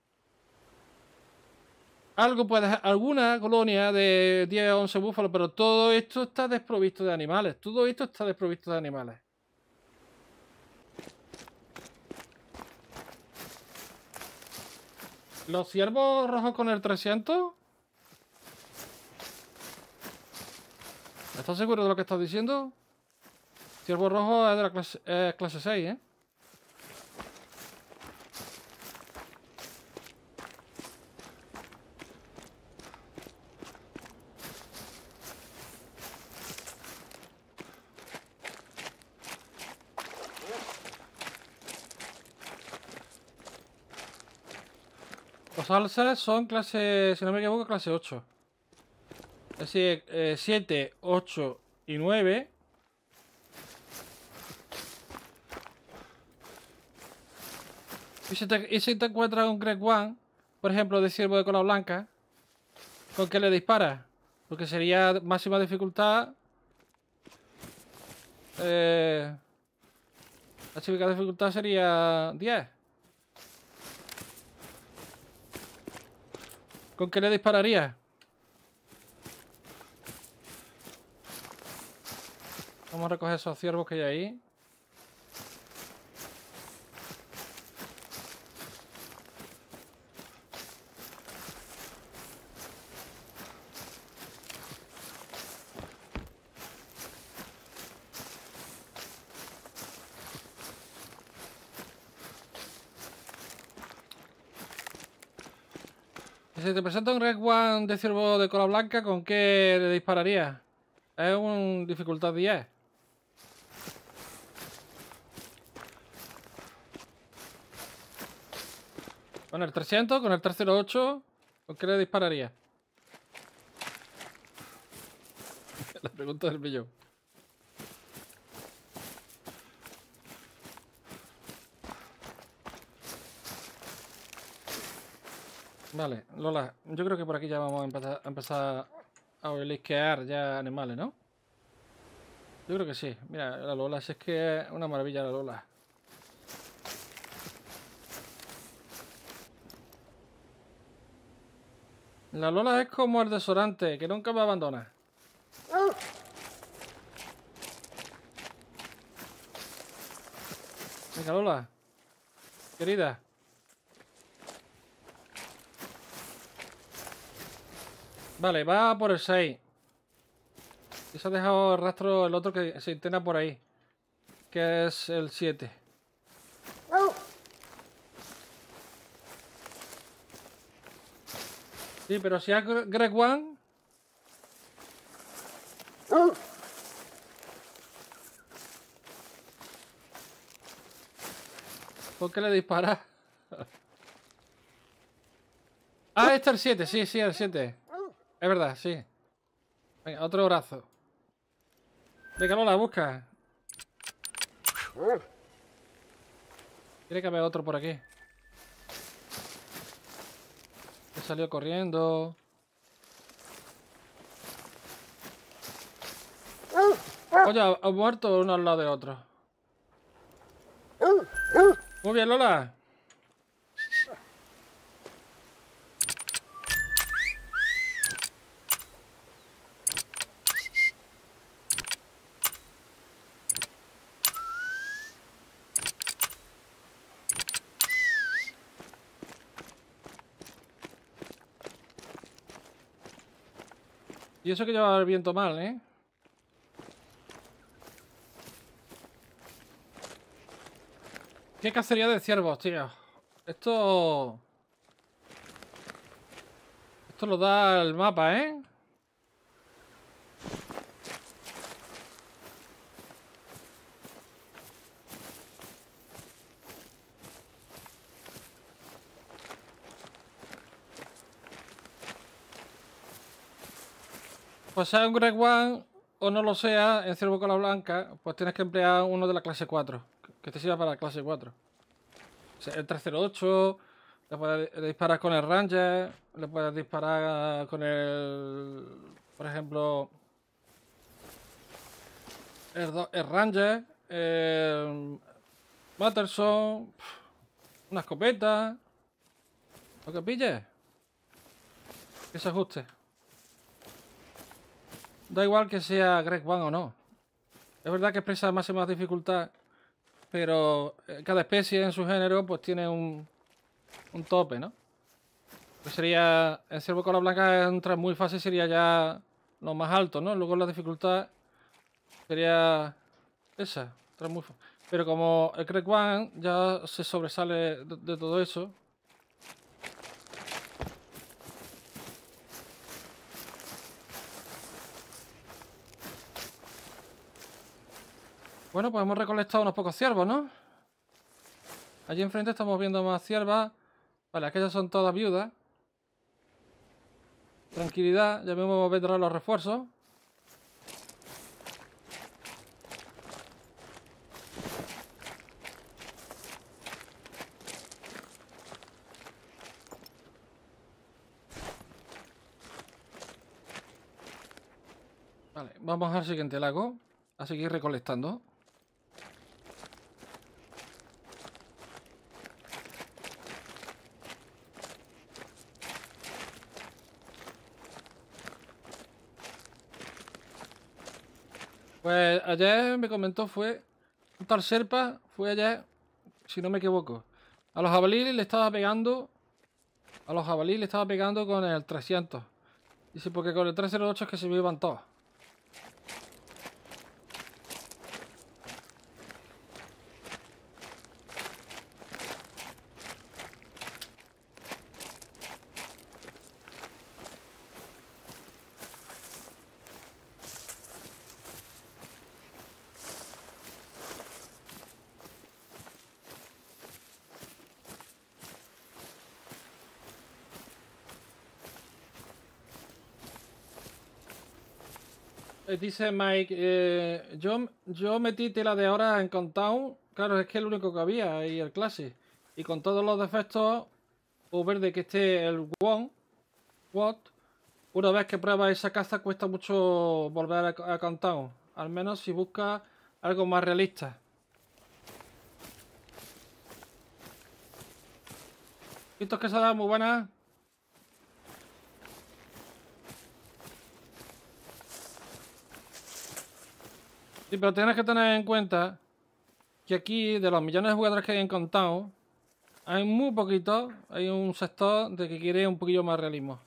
algo puede, alguna colonia de diez o once búfalos, pero todo esto está desprovisto de animales. Todo esto está desprovisto de animales. Los ciervos rojos con el trescientos. ¿Estás seguro de lo que estás diciendo? Ciervo rojo es de la clase, eh, clase seis, ¿eh? Los alces son clase, si no me equivoco, clase ocho. Es decir, eh, siete, ocho y nueve. Y si te, y si te encuentras un Greg One, por ejemplo, de ciervo de cola blanca, ¿con qué le disparas? Porque sería máxima dificultad. Eh, la típica dificultad sería diez. ¿Con qué le dispararía? Vamos a recoger esos ciervos que hay ahí. Si te presenta un Red One de ciervo de cola blanca, ¿con qué le dispararía? Es un dificultad diez. Con el trescientos, con el trescientos ocho, ¿con qué le dispararía? La pregunta del millón. Vale, Lola, yo creo que por aquí ya vamos a empezar a, empezar a olisquear ya animales, ¿no? Yo creo que sí. Mira, la Lola, si es que es una maravilla la Lola. La Lola es como el desodorante, que nunca me abandona. Venga, Lola. Querida. Vale, va por el seis. Y se ha dejado el rastro el otro que se intenta por ahí. Que es el siete. Sí, pero si es Gre- Greg One... ¿Por qué le disparas? Ah, este es el siete, sí, sí, el siete. Es verdad, sí. Venga, otro brazo. Venga, Lola, busca. Tiene que haber otro por aquí. Que salió corriendo. Oye, ha muerto uno al lado de otro. Muy bien, Lola. Y eso que lleva el viento mal, ¿eh? ¿Qué cacería de ciervos, tío? Esto... Esto lo da el mapa, ¿eh? Pues sea un Greg One o no lo sea, en ciervo cola blanca, pues tienes que emplear uno de la clase cuatro. Que te sirva para la clase cuatro. O sea, el trescientos ocho, le puedes disparar con el Ranger, le puedes disparar con el... Por ejemplo... El, do- el Ranger, el... Matterson, una escopeta, lo que pille, que se ajuste. Da igual que sea Greg One o no. Es verdad que expresa máxima dificultad, pero eh, cada especie en su género pues tiene un, un tope, ¿no? Pues sería, en ciervo cola blanca entra muy fácil, sería ya lo más alto, ¿no? Luego la dificultad sería esa, entra muy fácil. Pero como el Greg One ya se sobresale de, de todo eso. Bueno, pues hemos recolectado unos pocos ciervos, ¿no? Allí enfrente estamos viendo más ciervas. Vale, aquellas son todas viudas. Tranquilidad, ya mismo vendrán los refuerzos. Vale, vamos al siguiente lago. A seguir recolectando. Pues ayer me comentó, fue un tal Serpa, fue ayer, si no me equivoco. A los jabalíes le estaba pegando, a los jabalíes le estaba pegando con el trescientos. Dice, porque con el trescientos ocho es que se me iban todos. Eh, Dice Mike, eh, yo, yo metí tela de hora en Countdown. Claro, es que es el único que había y el Classic. Y con todos los defectos, o verde que esté el One, What, una vez que pruebas esa caza cuesta mucho volver a, a Countdown. Al menos si buscas algo más realista. Vistos que se da muy buena. Sí, pero tienes que tener en cuenta que aquí, de los millones de jugadores que hay en Countdown, hay muy poquitos, hay un sector de que quiere un poquillo más realismo.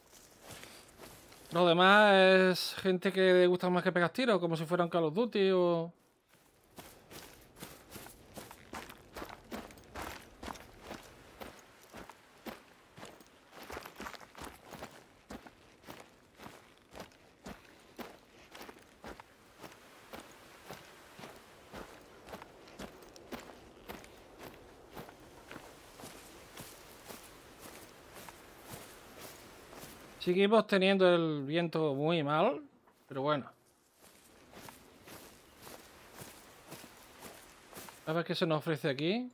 Lo demás es gente que le gusta más que pegar tiros, como si fueran Call of Duty o... Seguimos teniendo el viento muy mal, pero bueno. A ver qué se nos ofrece aquí.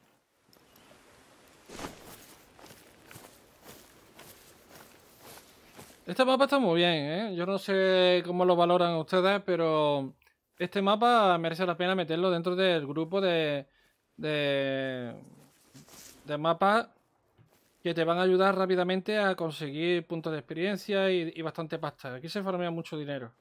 Este mapa está muy bien, ¿eh? Yo no sé cómo lo valoran ustedes, pero este mapa merece la pena meterlo dentro del grupo de, de, de mapas que te van a ayudar rápidamente a conseguir puntos de experiencia y, y bastante pasta. Aquí se farmea mucho dinero.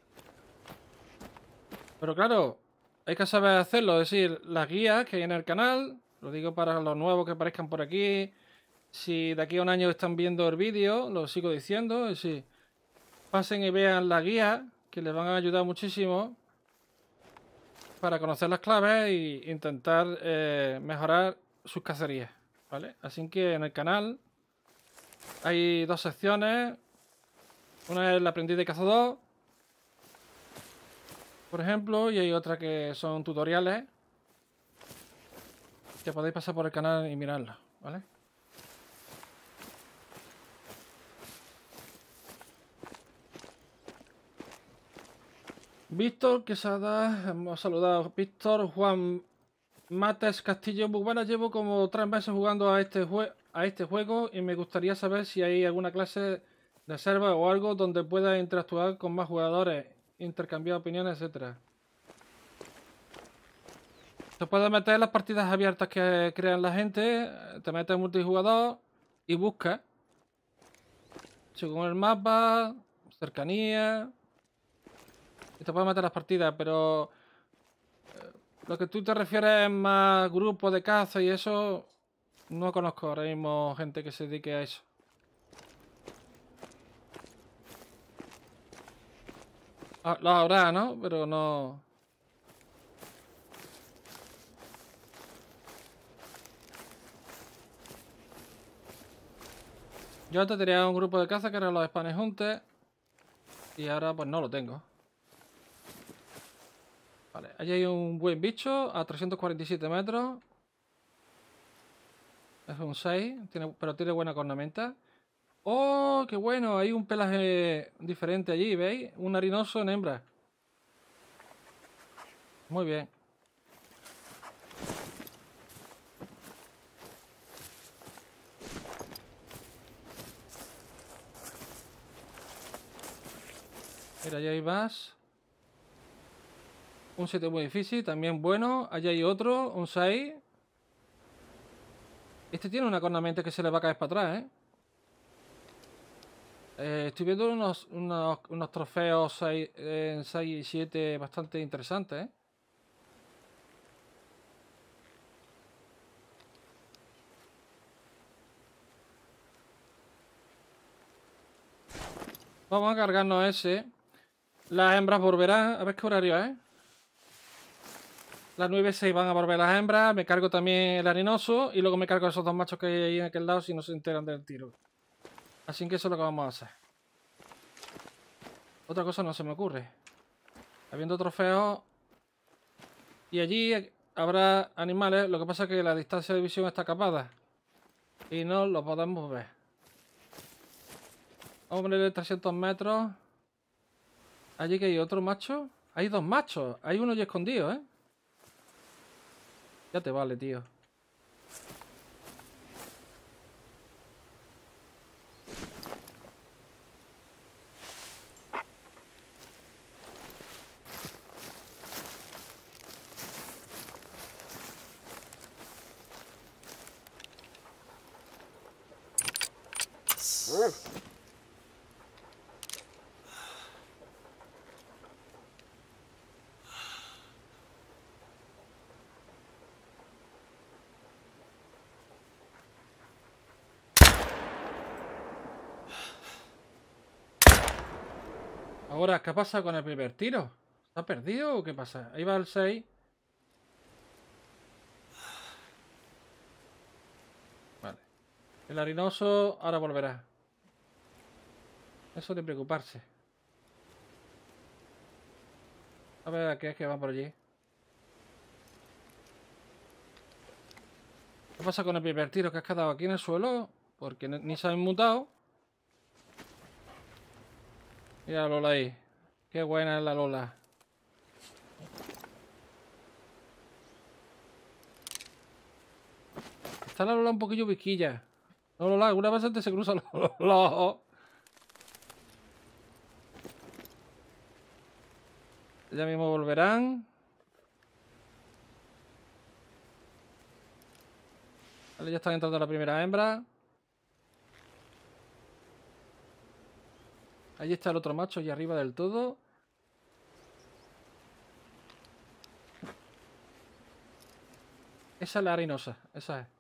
Pero claro, hay que saber hacerlo. Es decir, las guías que hay en el canal, lo digo para los nuevos que aparezcan por aquí. Si de aquí a un año están viendo el vídeo, lo sigo diciendo. Es decir, pasen y vean las guías, que les van a ayudar muchísimo para conocer las claves e intentar eh, mejorar sus cacerías, ¿vale? Así que en el canal hay dos secciones. Una es el aprendiz de cazador, por ejemplo, y hay otra que son tutoriales que podéis pasar por el canal y mirarla, ¿vale? Víctor Quesada, hemos saludado. Víctor Juan Mates Castillo, muy buenas. Llevo como tres meses jugando a este, jue a este juego y me gustaría saber si hay alguna clase de server o algo donde pueda interactuar con más jugadores, intercambiar opiniones, etcétera. Te puedes meter en las partidas abiertas que crean la gente, te metes en multijugador y buscas según el mapa, cercanía, y te puedes meter en las partidas, pero eh, lo que tú te refieres es más grupos de caza y eso, no conozco ahora mismo gente que se dedique a eso. Ah, lo habrá, ¿no? Pero no... Yo antes tenía un grupo de caza que eran los Spanish Hunters y ahora pues no lo tengo. Vale, allí hay un buen bicho a trescientos cuarenta y siete metros. Es un seis, tiene, pero tiene buena cornamenta. ¡Oh, qué bueno! Hay un pelaje diferente allí, ¿veis? Un harinoso en hembra. Muy bien. Mira, allí hay más. Un siete muy difícil, también bueno. Allí hay otro, un seis. Este tiene una cornamenta que se le va a caer para atrás, ¿eh? Eh, estoy viendo unos, unos, unos trofeos seis, en seis y siete bastante interesantes, ¿eh? Vamos a cargarnos ese. Las hembras volverán. A ver qué horario es. Las nueve seis van a volver las hembras. Me cargo también el harinoso. Y luego me cargo esos dos machos que hay ahí en aquel lado si no se enteran del tiro. Así que eso es lo que vamos a hacer. Otra cosa no se me ocurre. Habiendo trofeos. Y allí habrá animales. Lo que pasa es que la distancia de visión está capada. Y no lo podemos ver. Vamos a ponerle trescientos metros. Allí que hay otro macho. Hay dos machos. Hay uno ya escondido, ¿eh? Ya te vale, tío. Ahora, ¿qué pasa con el primer tiro? ¿Está perdido o qué pasa? Ahí va el seis. Vale. El harinoso ahora volverá. Eso de preocuparse. A ver, ¿qué es que van por allí? ¿Qué pasa con el primer tiro que has quedado aquí en el suelo? Porque ni se han mutado. Mira la Lola ahí. Qué buena es la Lola. Está la Lola un poquillo visquilla. No, Lola, alguna vez antes se cruzan los, los ojos. Ya mismo volverán. Vale, ya están entrando la primera hembra. Ahí está el otro macho, allí arriba del todo. Esa es la arenosa, esa es.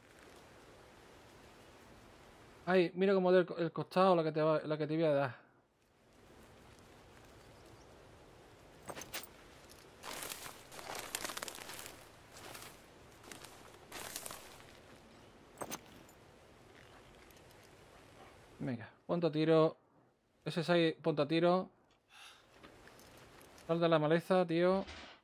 Ay, mira cómo del el costado la que te va, la que te voy a dar. Venga, ponte a tiro. Ese seis, ponte a tiro. Sal de la maleza, tío.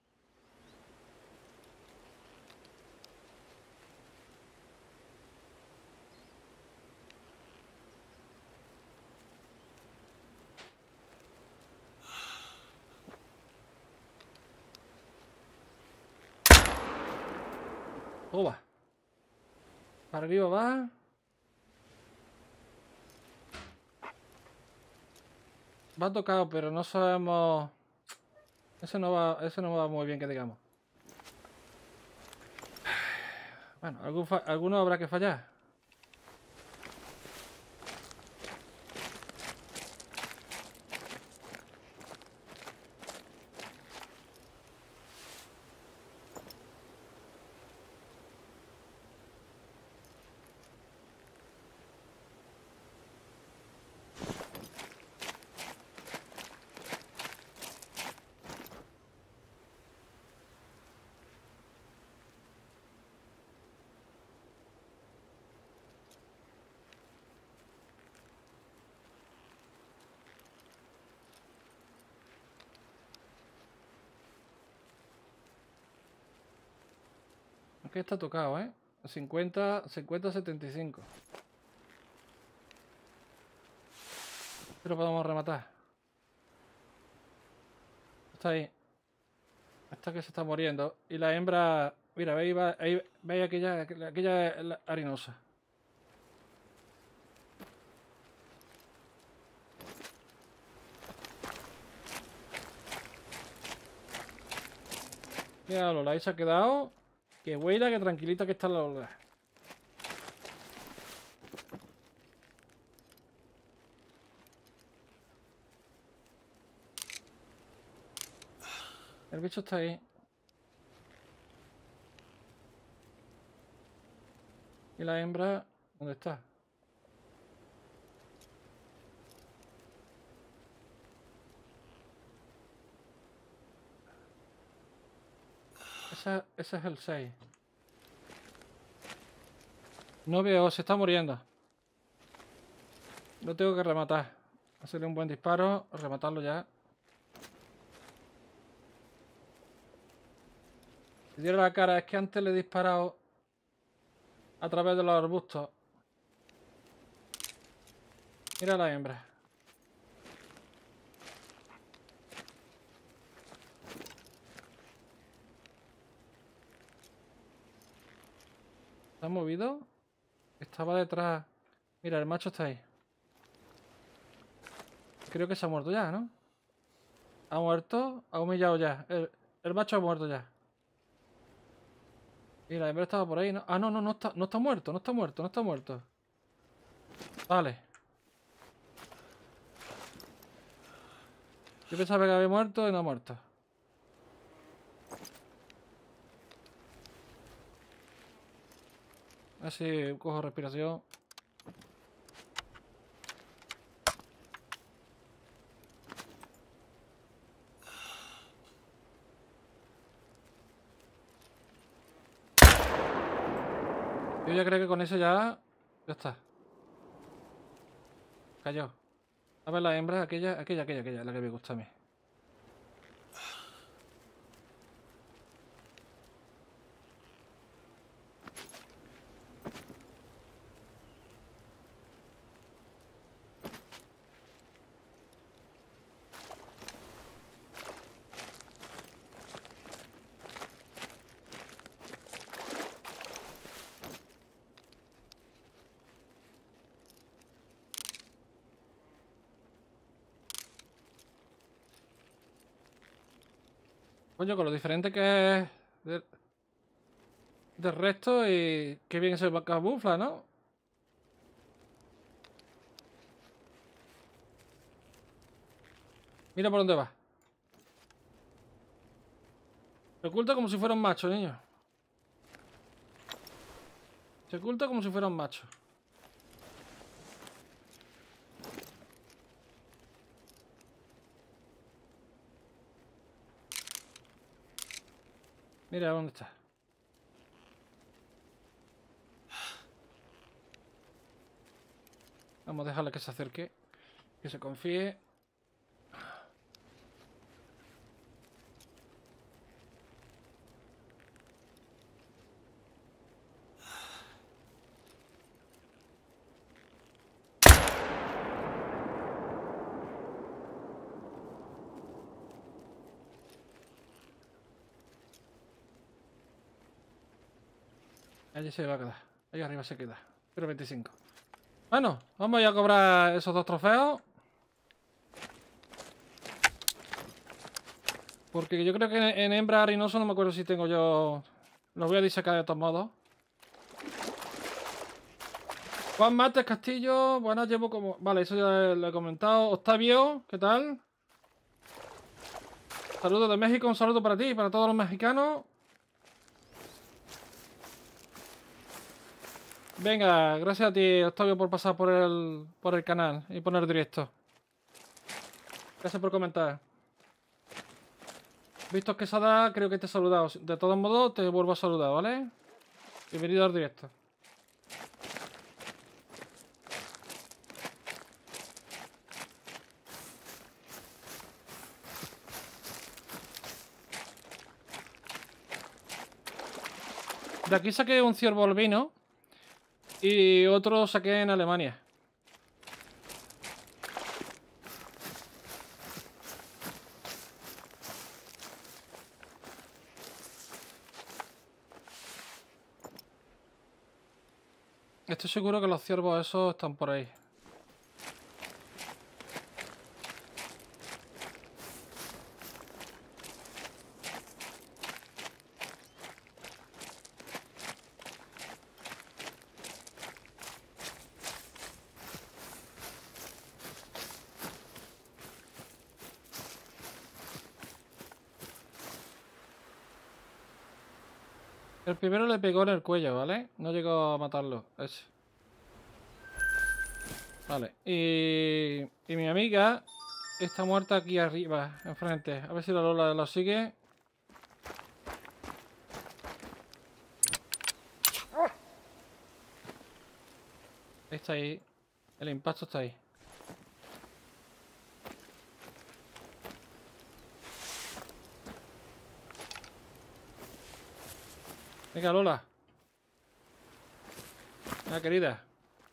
Toma. Para arriba va. Va tocado, pero no sabemos. Ese no va, ese no va muy bien, que digamos. Bueno, algún fa- alguno habrá que fallar. Aunque está tocado, ¿eh? cincuenta, cincuenta, setenta y cinco. Pero podemos rematar. Está ahí. Esta que se está muriendo. Y la hembra... Mira, veis, va- ahí, veis aquella, aquella la arenosa. Mira, Lola, ahí se ha quedado. Que huela, que tranquilita que está la Lola. El bicho está ahí. ¿Y la hembra? ¿Dónde está? Esa, ese es el seis. No veo, se está muriendo. Lo tengo que rematar. Hacerle un buen disparo, rematarlo ya. Si diera la cara, es que antes le he disparado a través de los arbustos. Mira la hembra. ¿Se ha movido? Estaba detrás. Mira, el macho está ahí. Creo que se ha muerto ya, ¿no? Ha muerto, ha humillado ya. El, el macho ha muerto ya. Y la hembra estaba por ahí, ¿no? Ah, no, no, no está, no está muerto, no está muerto, no está muerto. Vale. Yo pensaba que había muerto y no ha muerto. Así cojo respiración. Yo ya creo que con eso ya... Ya está. Cayó. A ver la hembra, aquella, aquella, aquella, aquella, la que me gusta a mí. Coño, con lo diferente que es del, del resto y qué bien se camufla, ¿no? Mira por dónde va. Se oculta como si fuera un macho, niño. Se oculta como si fuera un macho. Mira dónde está. Vamos a dejarle que se acerque. Que se confíe. Allí se va a quedar. Allí arriba se queda. Pero veinticinco. Bueno, vamos ya a cobrar esos dos trofeos. Porque yo creo que en hembra arinoso no me acuerdo si tengo yo... Los voy a disecar de todos modos. Juan Mates Castillo. Bueno, llevo como... Vale, eso ya lo he comentado. Octavio, ¿qué tal? Saludos de México. Un saludo para ti y para todos los mexicanos. Venga, gracias a ti, Octavio, por pasar por el, por el canal y poner directo. Gracias por comentar. Visto Quesada, creo que te he saludado. De todos modos, te vuelvo a saludar, ¿vale? Bienvenido al directo. De aquí saqué un ciervo albino y otro saqué en Alemania. Estoy seguro que los ciervos esos están por ahí. El primero le pegó en el cuello, ¿vale? No llegó a matarlo. Ese. Vale. Y, y mi amiga está muerta aquí arriba, enfrente. A ver si la Lola lo sigue. Está ahí. El impacto está ahí. Venga, Lola. Venga, querida.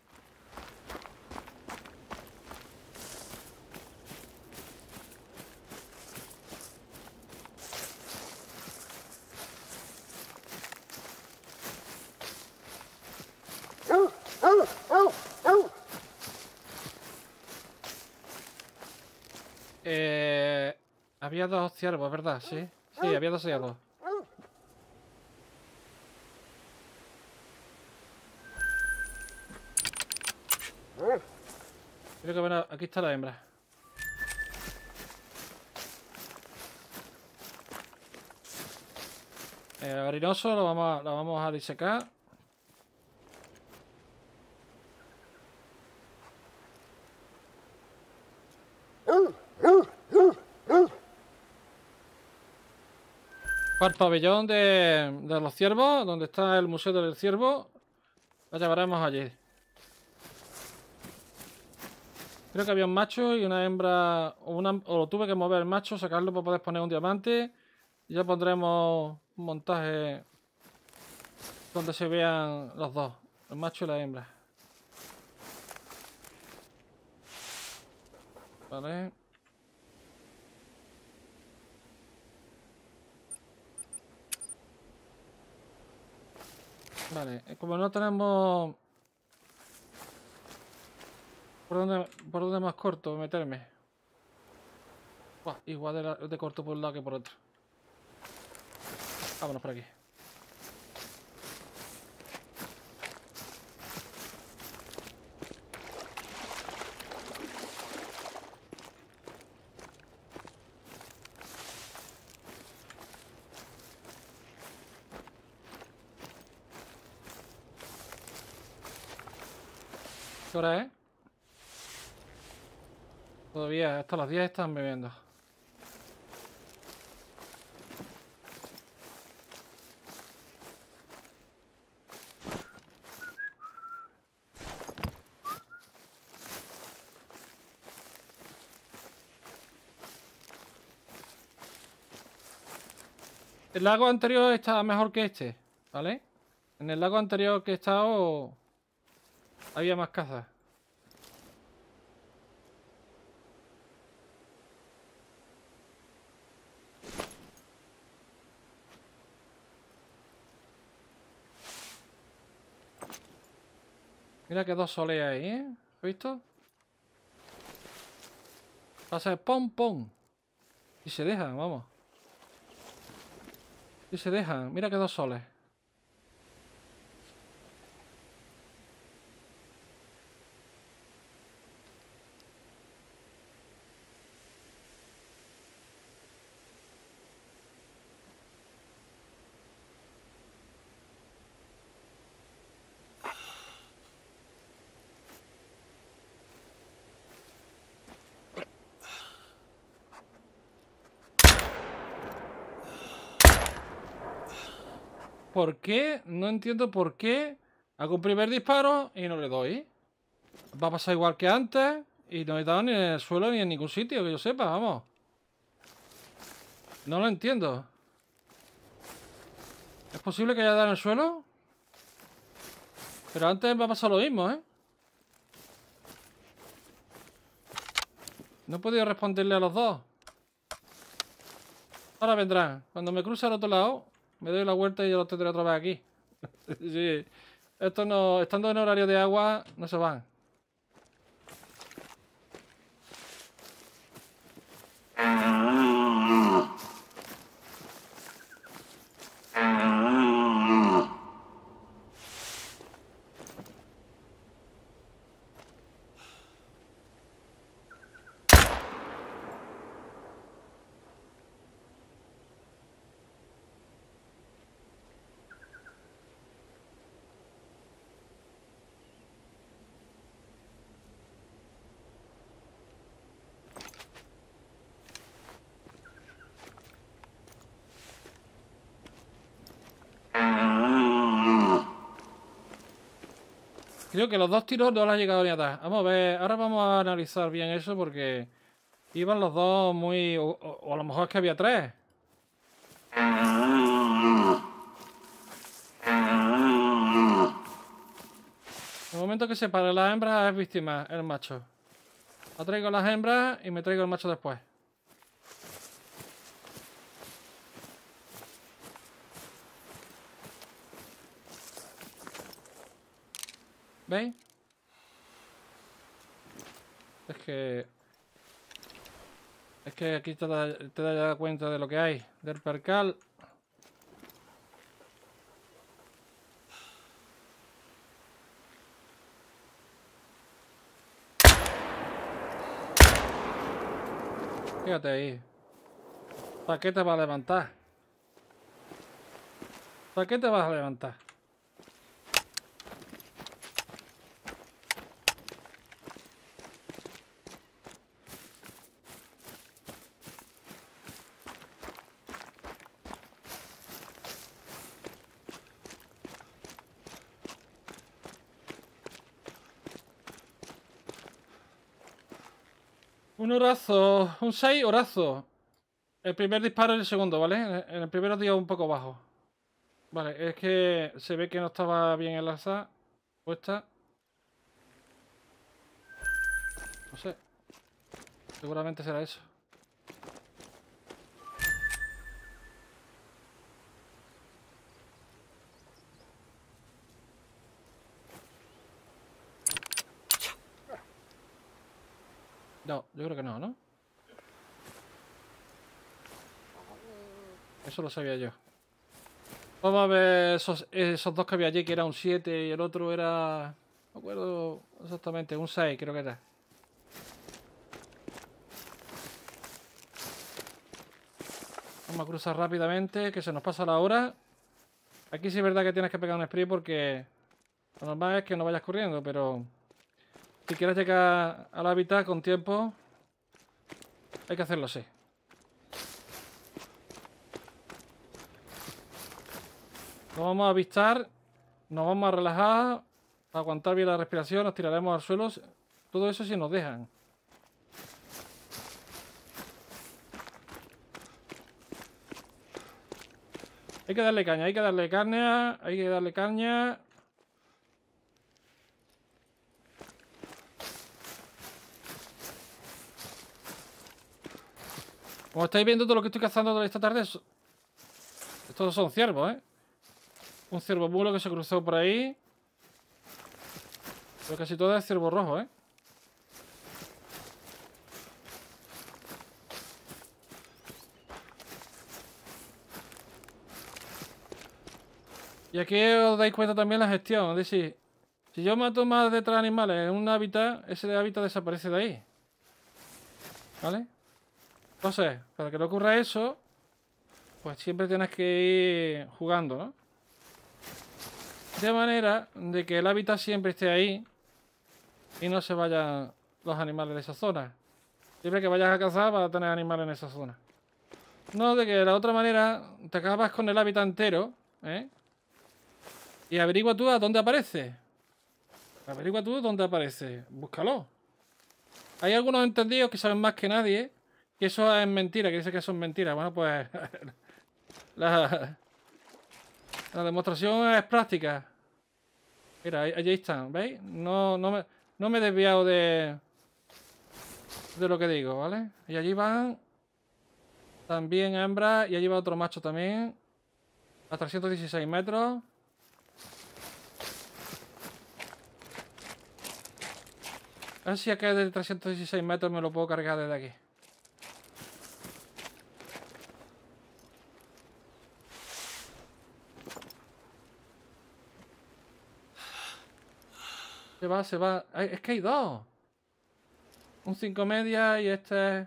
Eh, había dos ciervos, ¿verdad? Sí. Sí, había dos ciervos. Creo que bueno, aquí está la hembra. El harinoso lo vamos a, lo vamos a disecar. Para el pabellón de, de los ciervos, donde está el Museo del Ciervo, lo llevaremos allí. Creo que había un macho y una hembra, o, una, o lo tuve que mover el macho, sacarlo para poder poner un diamante. Y ya pondremos un montaje donde se vean los dos, el macho y la hembra. Vale. Vale, como no tenemos... ¿Por dónde, por dónde más corto meterme? Buah, igual de, la, de corto por un lado que por otro. Vámonos por aquí. ¿Qué hora es? Todavía hasta las diez están bebiendo. El lago anterior estaba mejor que este, ¿vale? En el lago anterior que he estado había más cazas. Mira que dos soles ahí, ¿eh? ¿Has visto? Pasa de pom pom. Y se dejan, vamos. Y se dejan. Mira que dos soles. ¿Por qué? No entiendo por qué hago un primer disparo y no le doy. Va a pasar igual que antes y no he dado ni en el suelo ni en ningún sitio, que yo sepa, vamos. No lo entiendo. ¿Es posible que haya dado en el suelo? Pero antes me ha pasado lo mismo, ¿eh? No he podido responderle a los dos. Ahora vendrán. Cuando me cruce al otro lado, me doy la vuelta y yo los tendré otra vez aquí. Sí. Estos no, estando en horario de agua, no se van. Creo que los dos tiros no los ha llegado ni a dar. Vamos a ver, ahora vamos a analizar bien eso porque iban los dos muy... O, o- o a lo mejor es que había tres. En el momento que se pare las hembras es víctima el macho. La traigo las hembras y me traigo el macho después. ¿Veis? Es que... Es que aquí te das te das cuenta de lo que hay. Del percal. Fíjate ahí. ¿Para qué te vas a levantar? ¿Para qué te vas a levantar? Un horazo. Un seis horazo. El primer disparo y el segundo, ¿vale? En el primero dio un poco bajo. Vale, es que se ve que no estaba bien enlazada. Puesta. No sé. Seguramente será eso. No, yo creo que no, ¿no? Eso lo sabía yo. Vamos a ver esos, esos dos que había allí, que era un siete y el otro era... No me acuerdo exactamente, un seis creo que era. Vamos a cruzar rápidamente, que se nos pasa la hora. Aquí sí es verdad que tienes que pegar un sprint porque lo normal es que no vayas corriendo, pero si quieres llegar al hábitat con tiempo, hay que hacerlo así. Nos vamos a avistar, nos vamos a relajar, a aguantar bien la respiración, nos tiraremos al suelo. Todo eso si nos dejan. Hay que darle caña, hay que darle caña, hay que darle caña. Como estáis viendo, todo lo que estoy cazando esta tarde, estos son ciervos, ¿eh? Un ciervo mulo que se cruzó por ahí. Pero casi todo es ciervo rojo, ¿eh? Y aquí os dais cuenta también la gestión. Es decir, si yo mato más de tres animales en un hábitat, ese hábitat desaparece de ahí. ¿Vale? Entonces, para que no ocurra eso, pues siempre tienes que ir jugando, ¿no? De manera de que el hábitat siempre esté ahí y no se vayan los animales de esa zona. Siempre que vayas a cazar vas a tener animales en esa zona. No de que de la otra manera te acabas con el hábitat entero, ¿eh? Y averigua tú a dónde aparece. Averigua tú dónde aparece. Búscalo. Hay algunos entendidos que saben más que nadie que eso es mentira, que dicen que eso es mentira. Bueno, pues la, la demostración es práctica. Mira, allí están, ¿veis? No, no, me, no me he desviado de, de lo que digo, ¿vale? Y allí van también hembras y allí va otro macho también. A trescientos dieciséis metros. A ver si acá de trescientos dieciséis metros me lo puedo cargar desde aquí. Se va, se va. Ay, es que hay dos. Un cinco media y este...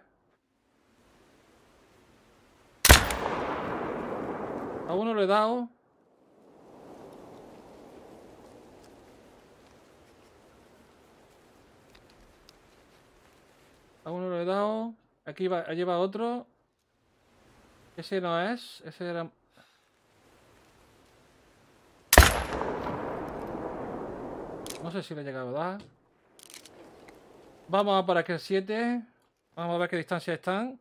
A uno le he dado. A uno le he dado. Aquí va, allí va otro. Ese no es. Ese era... No sé si le he llegado a dar. Vamos a por aquel siete. Vamos a ver qué distancia están.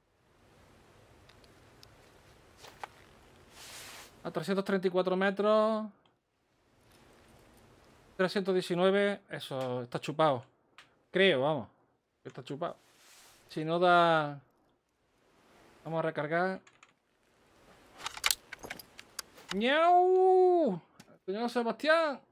A trescientos treinta y cuatro metros. trescientos diecinueve. Eso está chupado. Creo, vamos. Está chupado. Si no da... Vamos a recargar. ¡Miau! Señor Sebastián.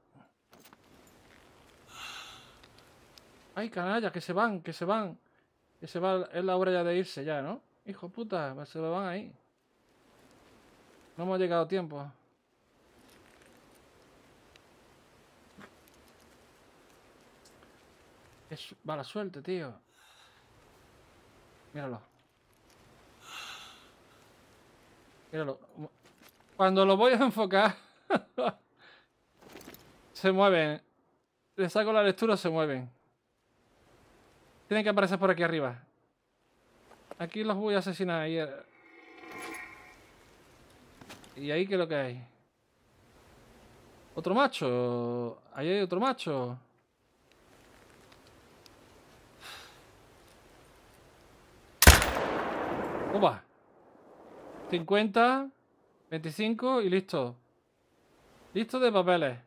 Ay, canalla, que se van, que se van. Que se va, es la hora ya de irse ya, ¿no? Hijo de puta, pues se van ahí. No hemos llegado a tiempo. Es mala suerte, tío. Míralo. Míralo. Cuando lo voy a enfocar, se mueven. Le saco la lectura, se mueven. Tienen que aparecer por aquí arriba. Aquí los voy a asesinar. Y, y ahí, ¿qué es lo que hay? Otro macho. Ahí hay otro macho. Opa. cincuenta, veinticinco y listo. Listo de papeles.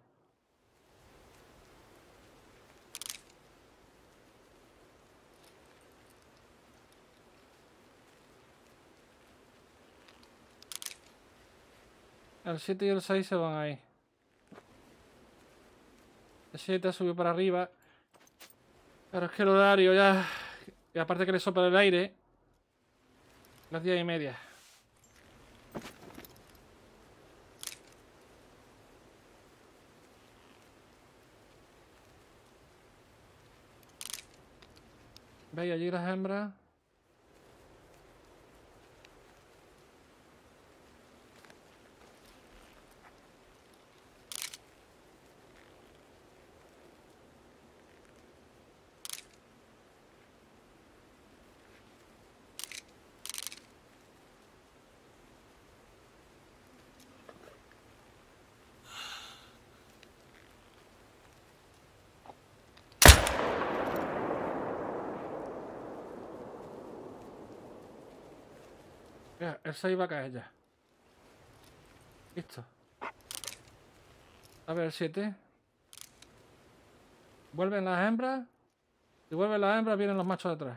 El siete y el seis se van ahí. El siete ha subido para arriba. Pero es que el horario ya... Y aparte que le sopla el aire. Las diez y media. ¿Veis allí las hembras? Mira, él se iba a caer ya. Listo. A ver, el siete. Vuelven las hembras. Si vuelven las hembras, vienen los machos detrás.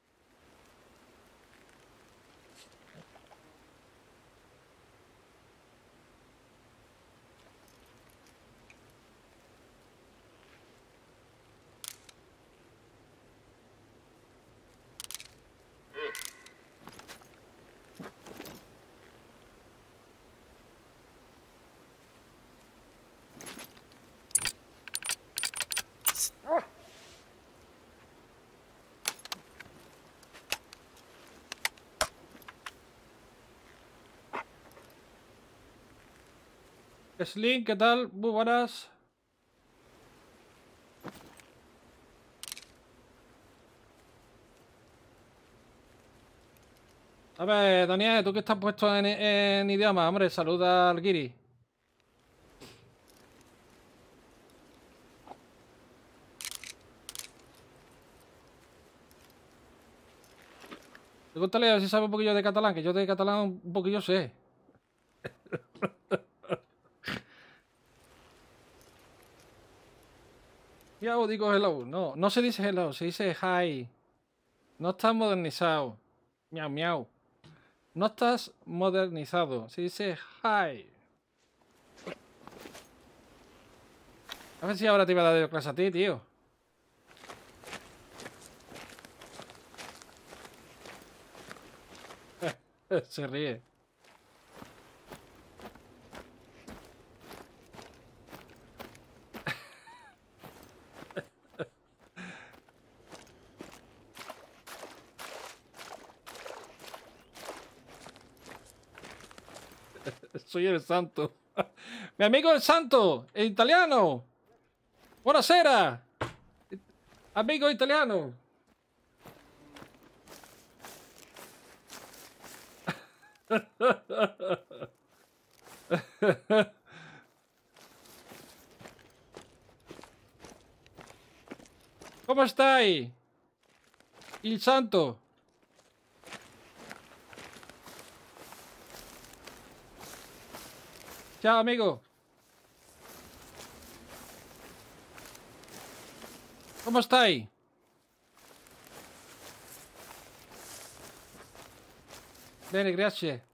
Slim, ¿qué tal? Muy buenas. A ver, Daniel, tú que estás puesto en, en idioma, hombre, saluda al Giri. Pregúntale a ver si sabe un poquillo de catalán, que yo de catalán un poquillo sé. Ya os digo hello. No, no se dice hello, se dice hi. No estás modernizado. Miau, miau. No estás modernizado, se dice hi. A ver si ahora te iba a dar clase a ti, tío. Se ríe. Soy el santo. Mi amigo el santo, el italiano. Buonasera. Amigo italiano. ¿Cómo estáis? Il santo. Chao, amigo. ¿Cómo estáis? Bene, grazie.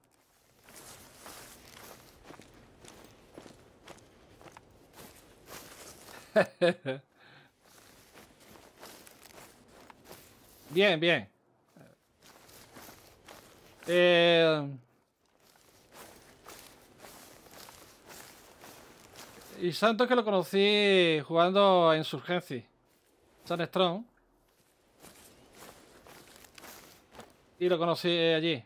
Bien, bien. Eh... Y Santos que lo conocí jugando a Insurgency. San Strong. Y lo conocí allí.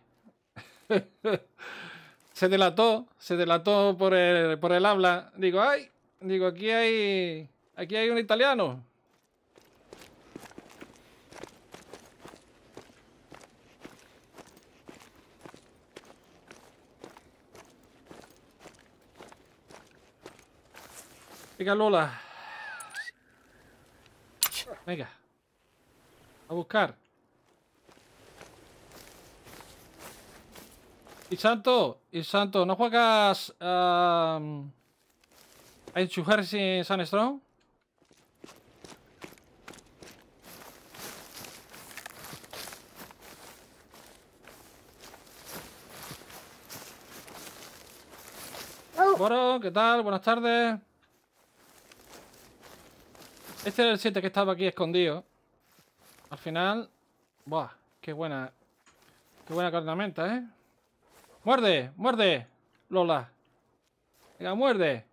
Se delató, se delató por el, por el habla. Digo, ay, digo, aquí hay, aquí hay un italiano. Venga, Lola. Venga. A buscar. Y Santo, y Santo, ¿no juegas um, a Insurgency en San Strong? Bueno, ¿qué tal? Buenas tardes. Este era el siete que estaba aquí escondido. Al final... Buah, qué buena... Qué buena cornamenta, ¿eh? ¡Muerde! ¡Muerde! Lola. Venga, muerde.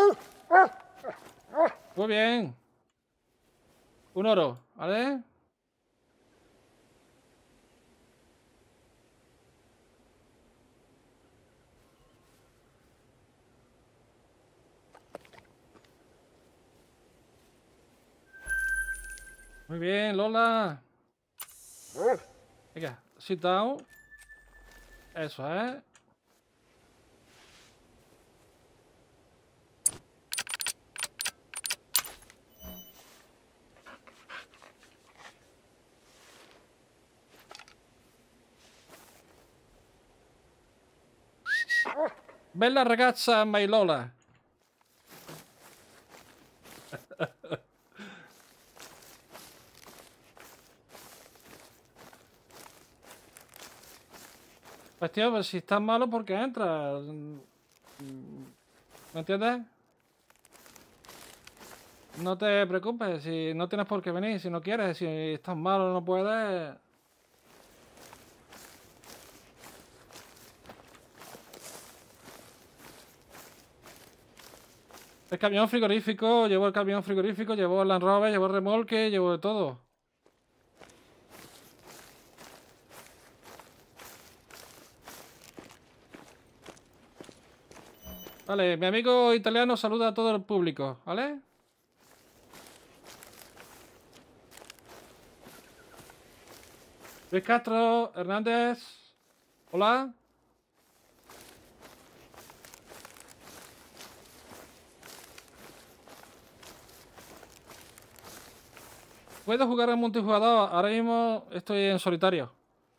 Muy bien. Un oro, ¿vale? Muy bien, Lola. Venga, sit down. Eso es. Bella ragazza, my Lola. Pues tío, pues si estás malo, ¿por qué entras? ¿Me entiendes? No te preocupes, si no tienes por qué venir, si no quieres, si estás malo, no puedes. El camión frigorífico, llevo el camión frigorífico, llevo el Land Rover, llevo el remolque, llevo de todo. Vale, mi amigo italiano saluda a todo el público, ¿vale? Luis Castro, Hernández, hola. ¿Puedo jugar en multijugador? Ahora mismo estoy en solitario.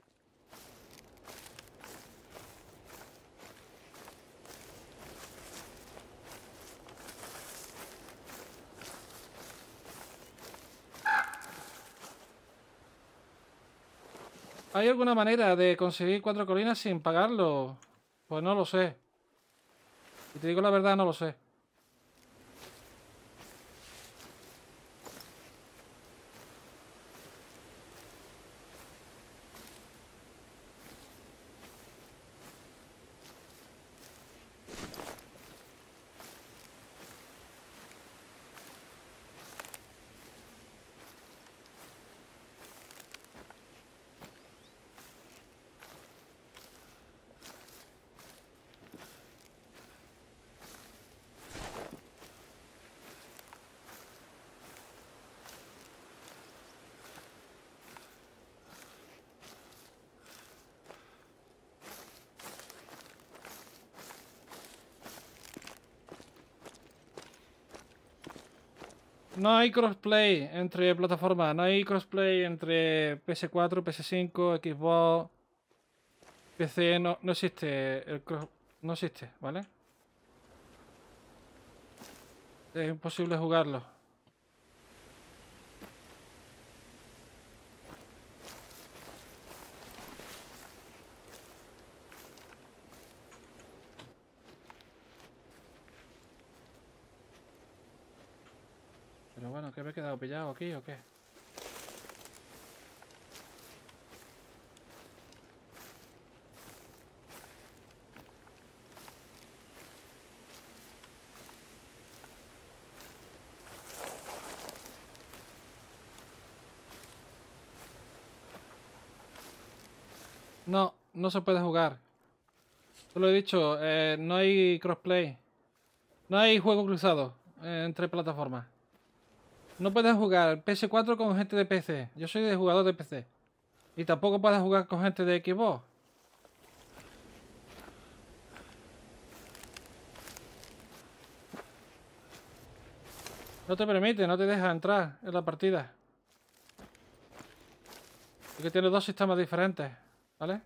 ¿Hay alguna manera de conseguir cuatro colinas sin pagarlo? Pues no lo sé. Si te digo la verdad, no lo sé. No hay crossplay entre plataformas, no hay crossplay entre P S cuatro, P S cinco, Xbox, P C, no, no existe el cross, no existe, ¿vale? Es imposible jugarlo. Pero bueno, ¿qué me he quedado pillado aquí o qué? No, no se puede jugar. Te lo he dicho, eh, no hay crossplay. No hay juego cruzado eh, entre plataformas. No puedes jugar P S cuatro con gente de P C. Yo soy de jugador de P C. Y tampoco puedes jugar con gente de Xbox. No te permite, no te deja entrar en la partida. Porque tiene dos sistemas diferentes, ¿vale?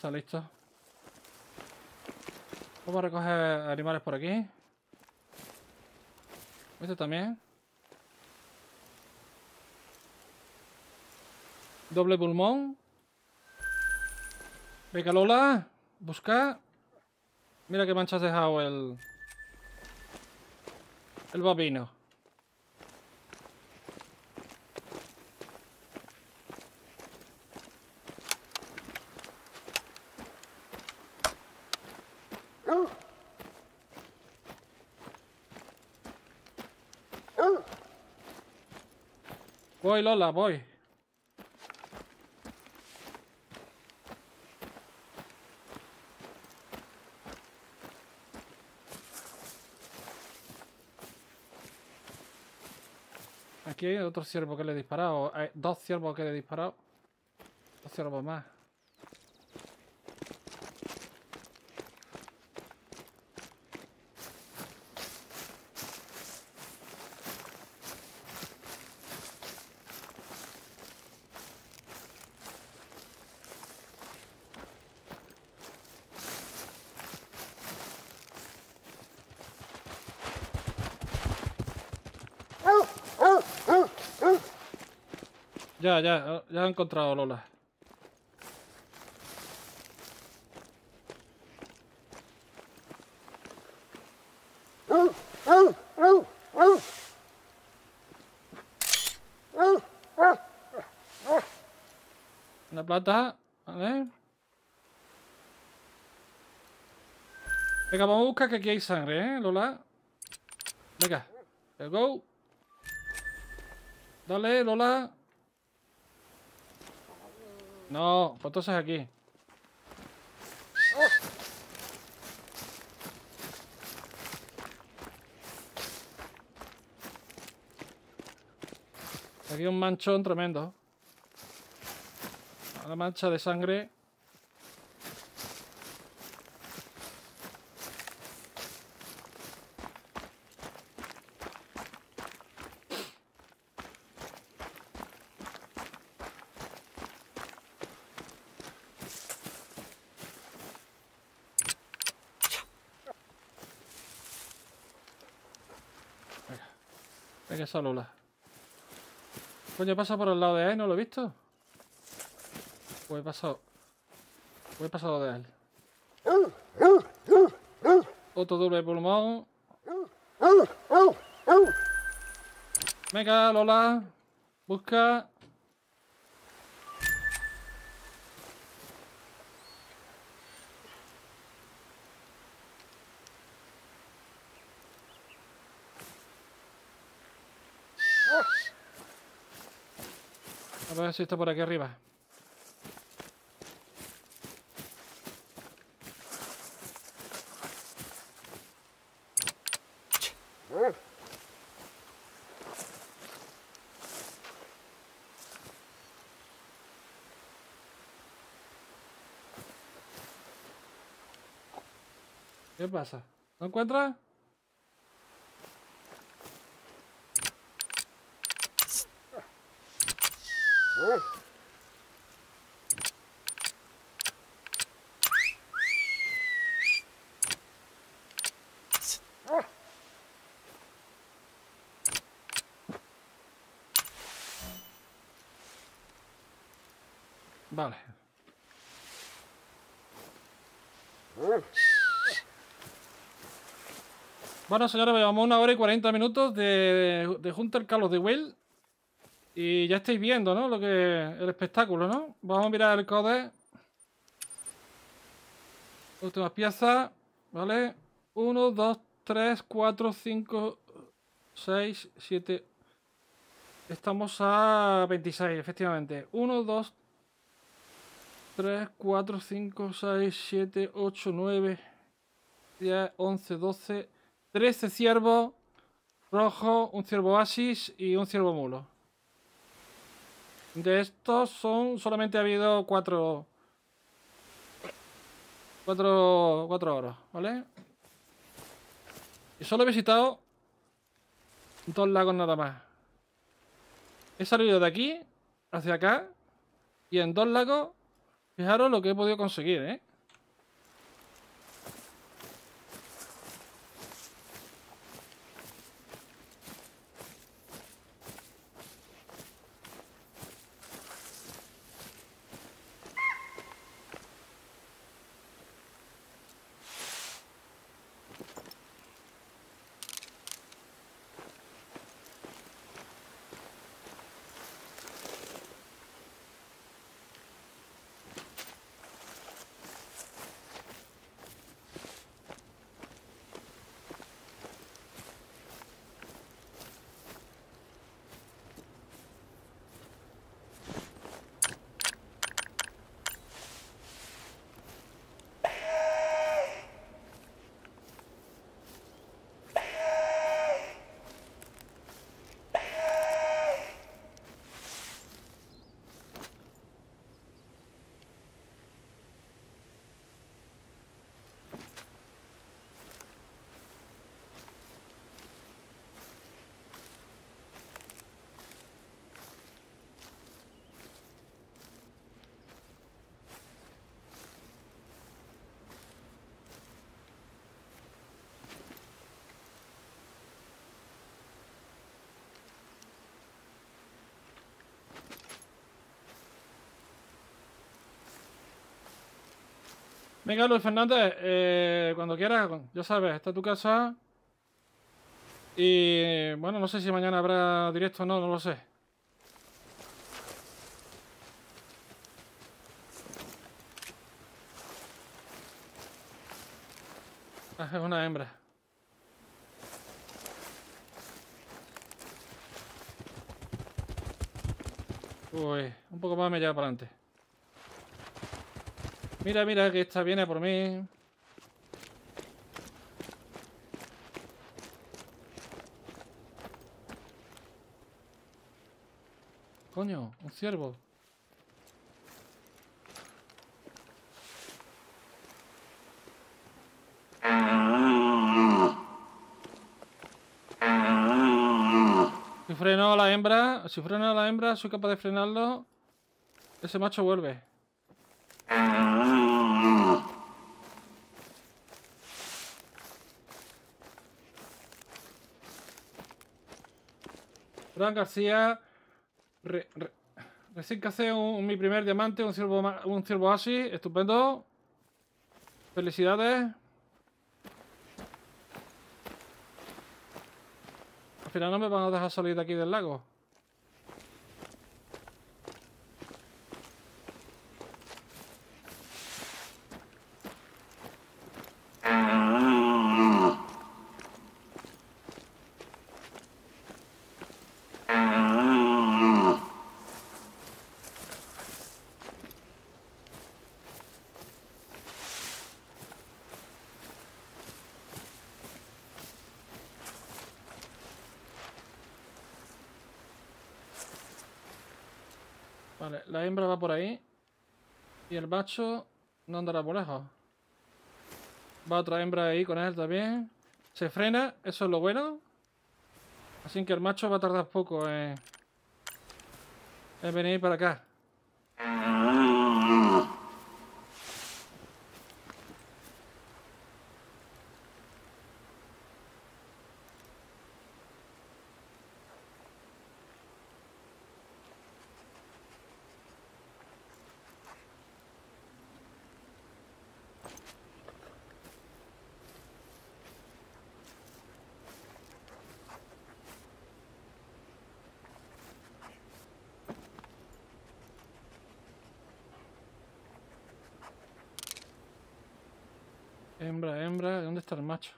está listo. Vamos a recoger animales por aquí. Este también. Doble pulmón. Venga, Lola. Busca. Mira qué mancha has dejado el... El bovino. Voy, Lola, voy. Aquí hay otro ciervo que le he disparado. Hay dos ciervos que le he disparado. Dos ciervos más. Ya, ya, ya he encontrado a Lola. Una plata, ¿vale? Venga, vamos a buscar que aquí hay sangre, ¿eh, Lola? Venga, let's go. Dale, Lola. No, pues entonces aquí. Aquí hay un manchón tremendo. Una mancha de sangre. Venga, esa Lola. Coño, he pasado por el lado de él, ¿no lo he visto? Pues he pasado. Pues he pasado de él. Otro doble pulmón. Venga, Lola. Busca. A ver si está por aquí arriba. ¿Qué pasa? ¿No encuentras? Vale. Bueno, señores, llevamos una hora y cuarenta minutos de, de Hunter Call of the Wild. Y ya estáis viendo, ¿no? Lo que el espectáculo, ¿no? Vamos a mirar el código. Últimas piezas, ¿vale? uno, dos, tres, cuatro, cinco, seis, siete. Estamos a veintiséis, efectivamente. uno, dos, tres, cuatro, cinco, seis, siete, ocho, nueve, diez, once, doce, trece ciervos rojos, un ciervo oasis y un ciervo mulo. De estos son solamente ha habido cuatro cuatro cuatro oros, ¿vale? Y solo he visitado dos lagos nada más. He salido de aquí hacia acá y en dos lagos Fijaros lo que he podido conseguir, ¿eh? Venga, Luis Fernández, eh, cuando quieras, ya sabes, está tu casa. Y bueno, no sé si mañana habrá directo o no, no lo sé. Ah, es una hembra. Uy, un poco más me lleva para adelante. Mira, mira, que esta viene por mí. Coño, un ciervo. Si freno a la hembra, si freno a la hembra, soy capaz de frenarlo. Ese macho vuelve. Fran García, re, re, recién casé un, mi primer diamante, un ciervo, un ciervo así, estupendo. Felicidades. Al final no me van a dejar salir de aquí del lago. Vale, la hembra va por ahí. Y el macho no andará por lejos. Va otra hembra ahí con él también. Se frena, eso es lo bueno. Así que el macho va a tardar poco en, en venir para acá. Hembra, hembra, ¿dónde está el macho?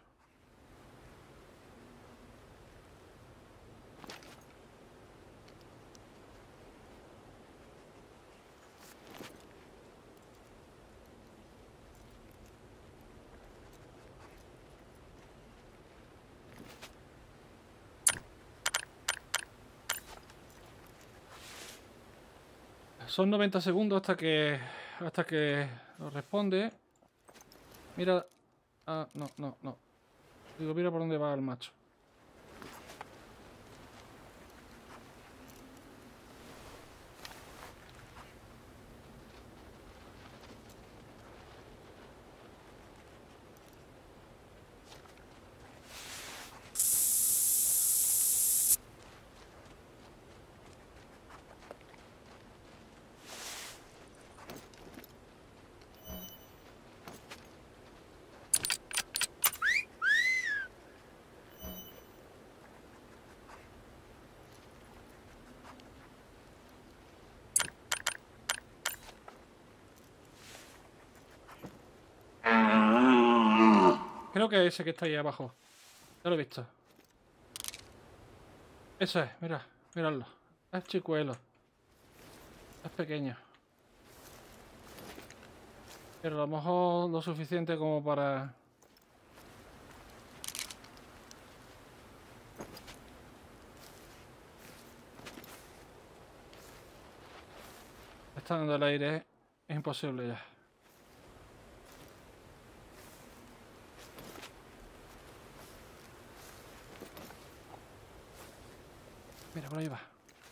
Son noventa segundos hasta que hasta que nos responde. Mira. Ah, no, no, no. Digo, mira por dónde va el macho. creo que ese que está ahí abajo. Ya lo he visto. Eso es, mira, miradlo. Es chicuelo. Es pequeño. Pero a lo mejor lo suficiente como para... Está dando el aire, es imposible ya. Mira, por ahí va.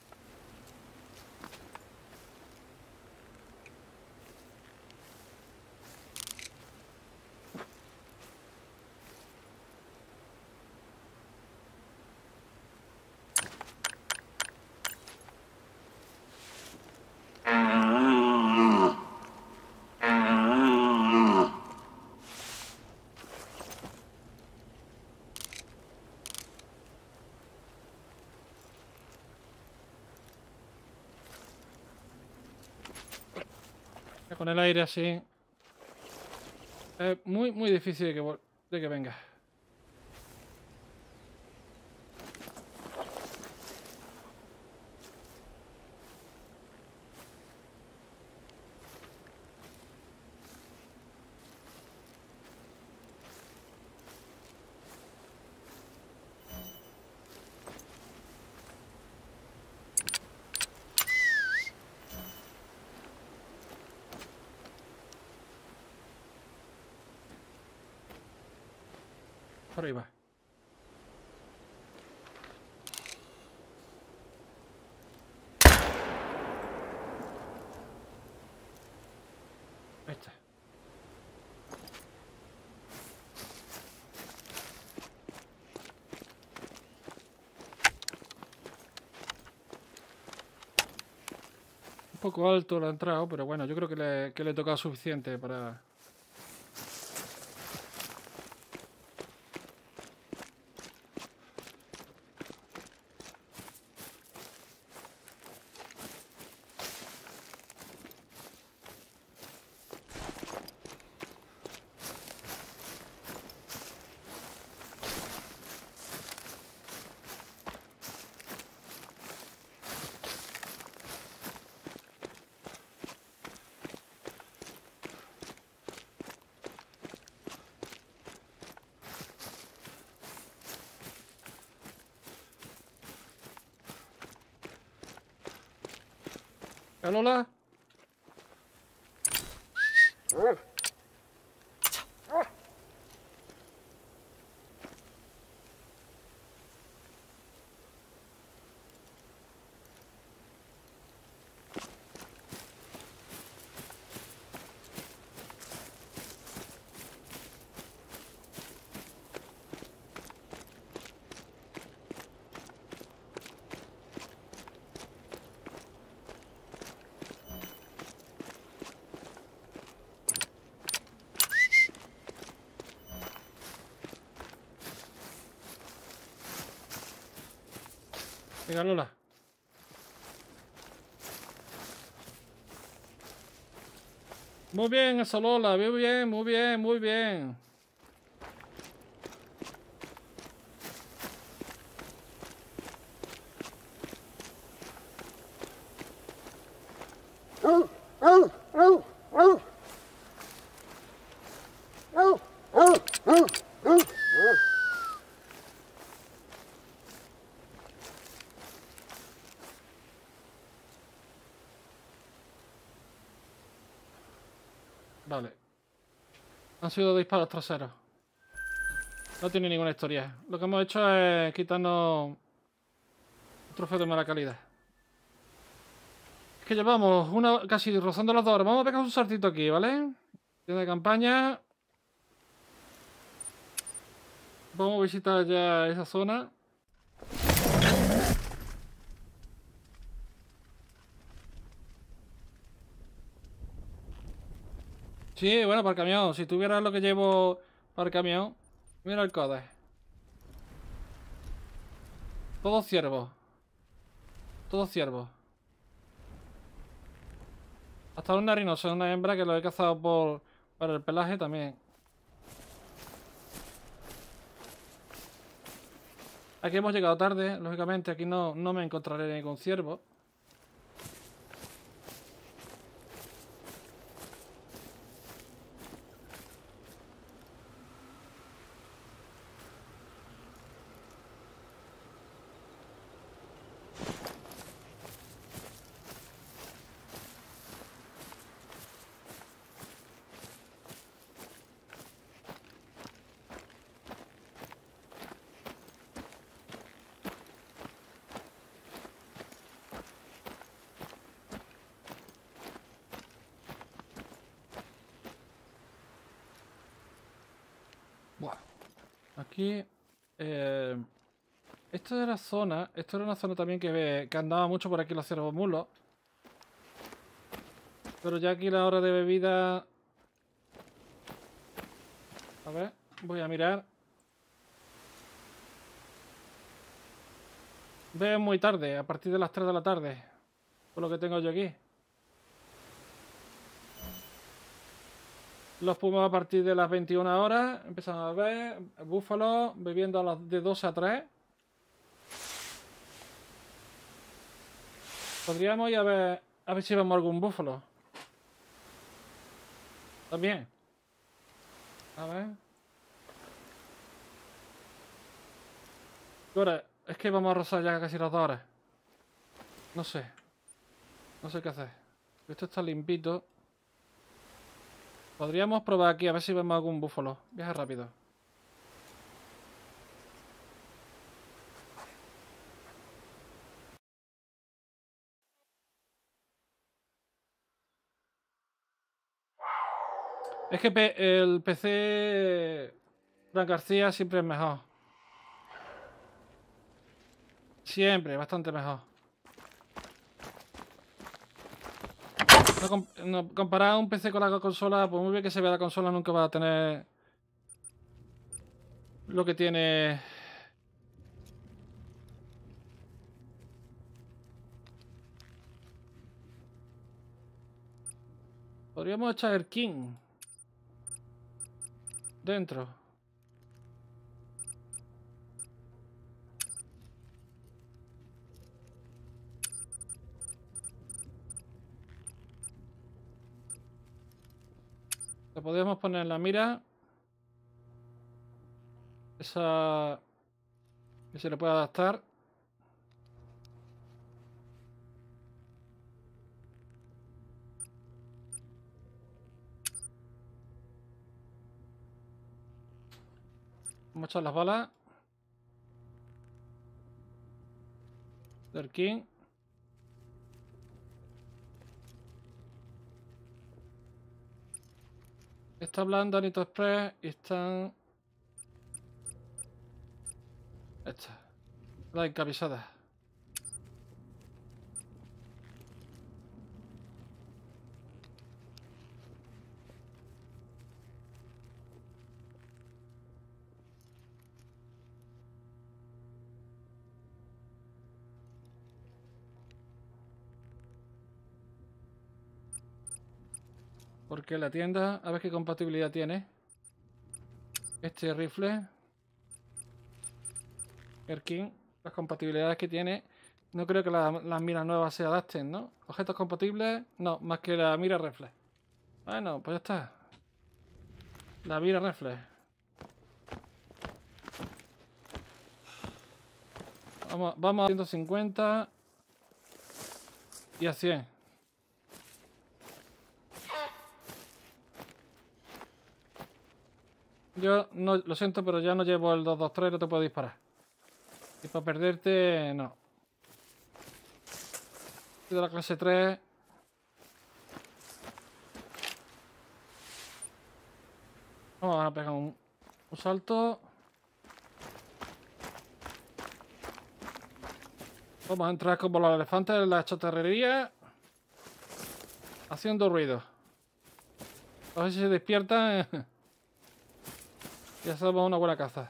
Con el aire así es muy muy difícil de que, vol- de que venga. Por ahí va. Ahí está. Un poco alto lo ha entrado, pero bueno, yo creo que le, que le he tocado suficiente para... ¿Eh, Lola? Venga, Lola. Muy bien, eso, Lola. Muy bien, muy bien, muy bien. Vale. Han sido disparos traseros. No tiene ninguna historia. Lo que hemos hecho es quitarnos un trofeo de mala calidad. Es que llevamos una casi rozando las dos horas. Vamos a pegar un saltito aquí, ¿vale? Tienda de campaña. Vamos a visitar ya esa zona. Sí, bueno, para el camión. Si tuvieras lo que llevo para el camión. Mira el codex. Todos ciervos. Todos ciervos. Hasta una rinoceronte, una hembra que lo he cazado por, por el pelaje también. Aquí hemos llegado tarde, lógicamente. Aquí no, no me encontraré ni con ciervo. Buah. Aquí... Eh, esto era zona... Esto era una zona también que, que andaba mucho por aquí los ciervos mulos. Pero ya aquí la hora de bebida... A ver, voy a mirar. Beben muy tarde, a partir de las tres de la tarde. Por lo que tengo yo aquí. Los pumas a partir de las veintiuna horas empiezan a beber. Búfalos bebiendo a las de dos a tres. Podríamos ir a ver, a ver si vemos algún búfalo. También. A ver. Ahora, es que vamos a rozar ya casi las dos horas. No sé. No sé qué hacer. Esto está limpito. Podríamos probar aquí a ver si vemos algún búfalo. Viaje rápido. Es que pe- el P C Fran García siempre es mejor. Siempre, bastante mejor. No, com- no, comparar un P C con la consola, pues muy bien que se vea la consola, nunca va a tener lo que tiene. Podríamos echar el King dentro. Le podríamos poner en la mira. Esa que se le puede adaptar. Vamos a echar las balas del King. Está blanda, Nito Express y están... Estas. Las encapisadas. Porque la tienda, a ver qué compatibilidad tiene. Este rifle. El King. Las compatibilidades que tiene. No creo que la- las miras nuevas se adapten, ¿no? Objetos compatibles. No, más que la mira reflex. Bueno, pues ya está. La mira reflex. Vamos, vamos a ciento cincuenta. Y a cien. Yo no, lo siento, pero ya no llevo el dos dos tres, no te puedo disparar. Y para perderte, no. Soy de la clase tres. Vamos a pegar un, un salto. Vamos a entrar como los elefantes en la chatarrería. Haciendo ruido. A ver si se despiertan. Y hacemos una buena caza.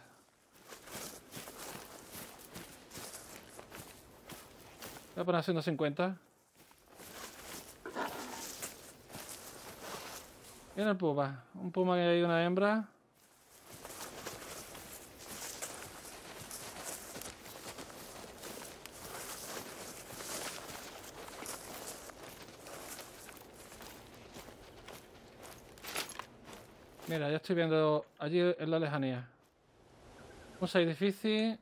Voy a poner ciento cincuenta. Viene el puma. Un puma que hay una hembra. Mira, ya estoy viendo allí en la lejanía. Un seis difícil.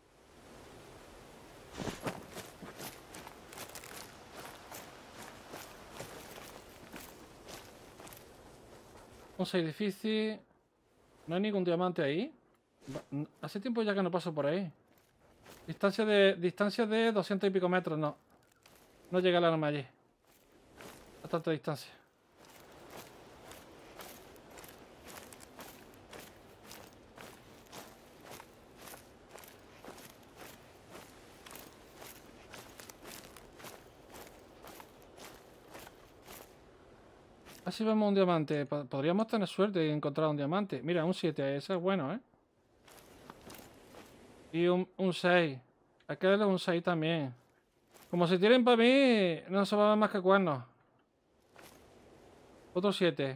Un seis difícil. No hay ningún diamante ahí. Hace tiempo ya que no paso por ahí. Distancia de distancia de doscientos y pico metros, no. No llega el arma allí. A tanta distancia. Así vemos un diamante. Podríamos tener suerte y encontrar un diamante. Mira, un siete. Ese es bueno, ¿eh? Y un, un seis. Aquel es un seis también. Como se tiren para mí, no se va a ver más que cuernos. Otro siete.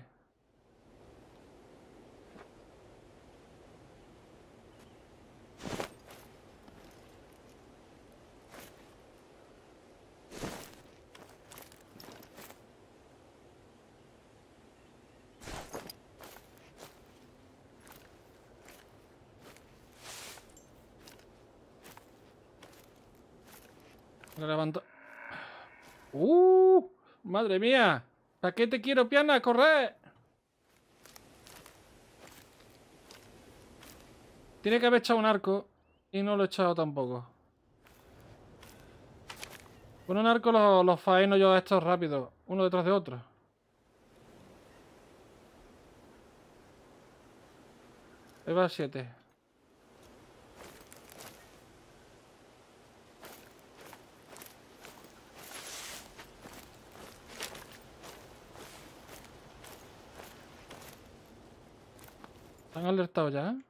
Me levanto. ¡Uh! ¡Madre mía! ¿Para qué te quiero, pierna? ¡Corre! Tiene que haber echado un arco y no lo he echado tampoco. Con un arco los, los faeno yo a estos rápido, uno detrás de otro. Ahí va el siete. Están alertados ya, ¿eh?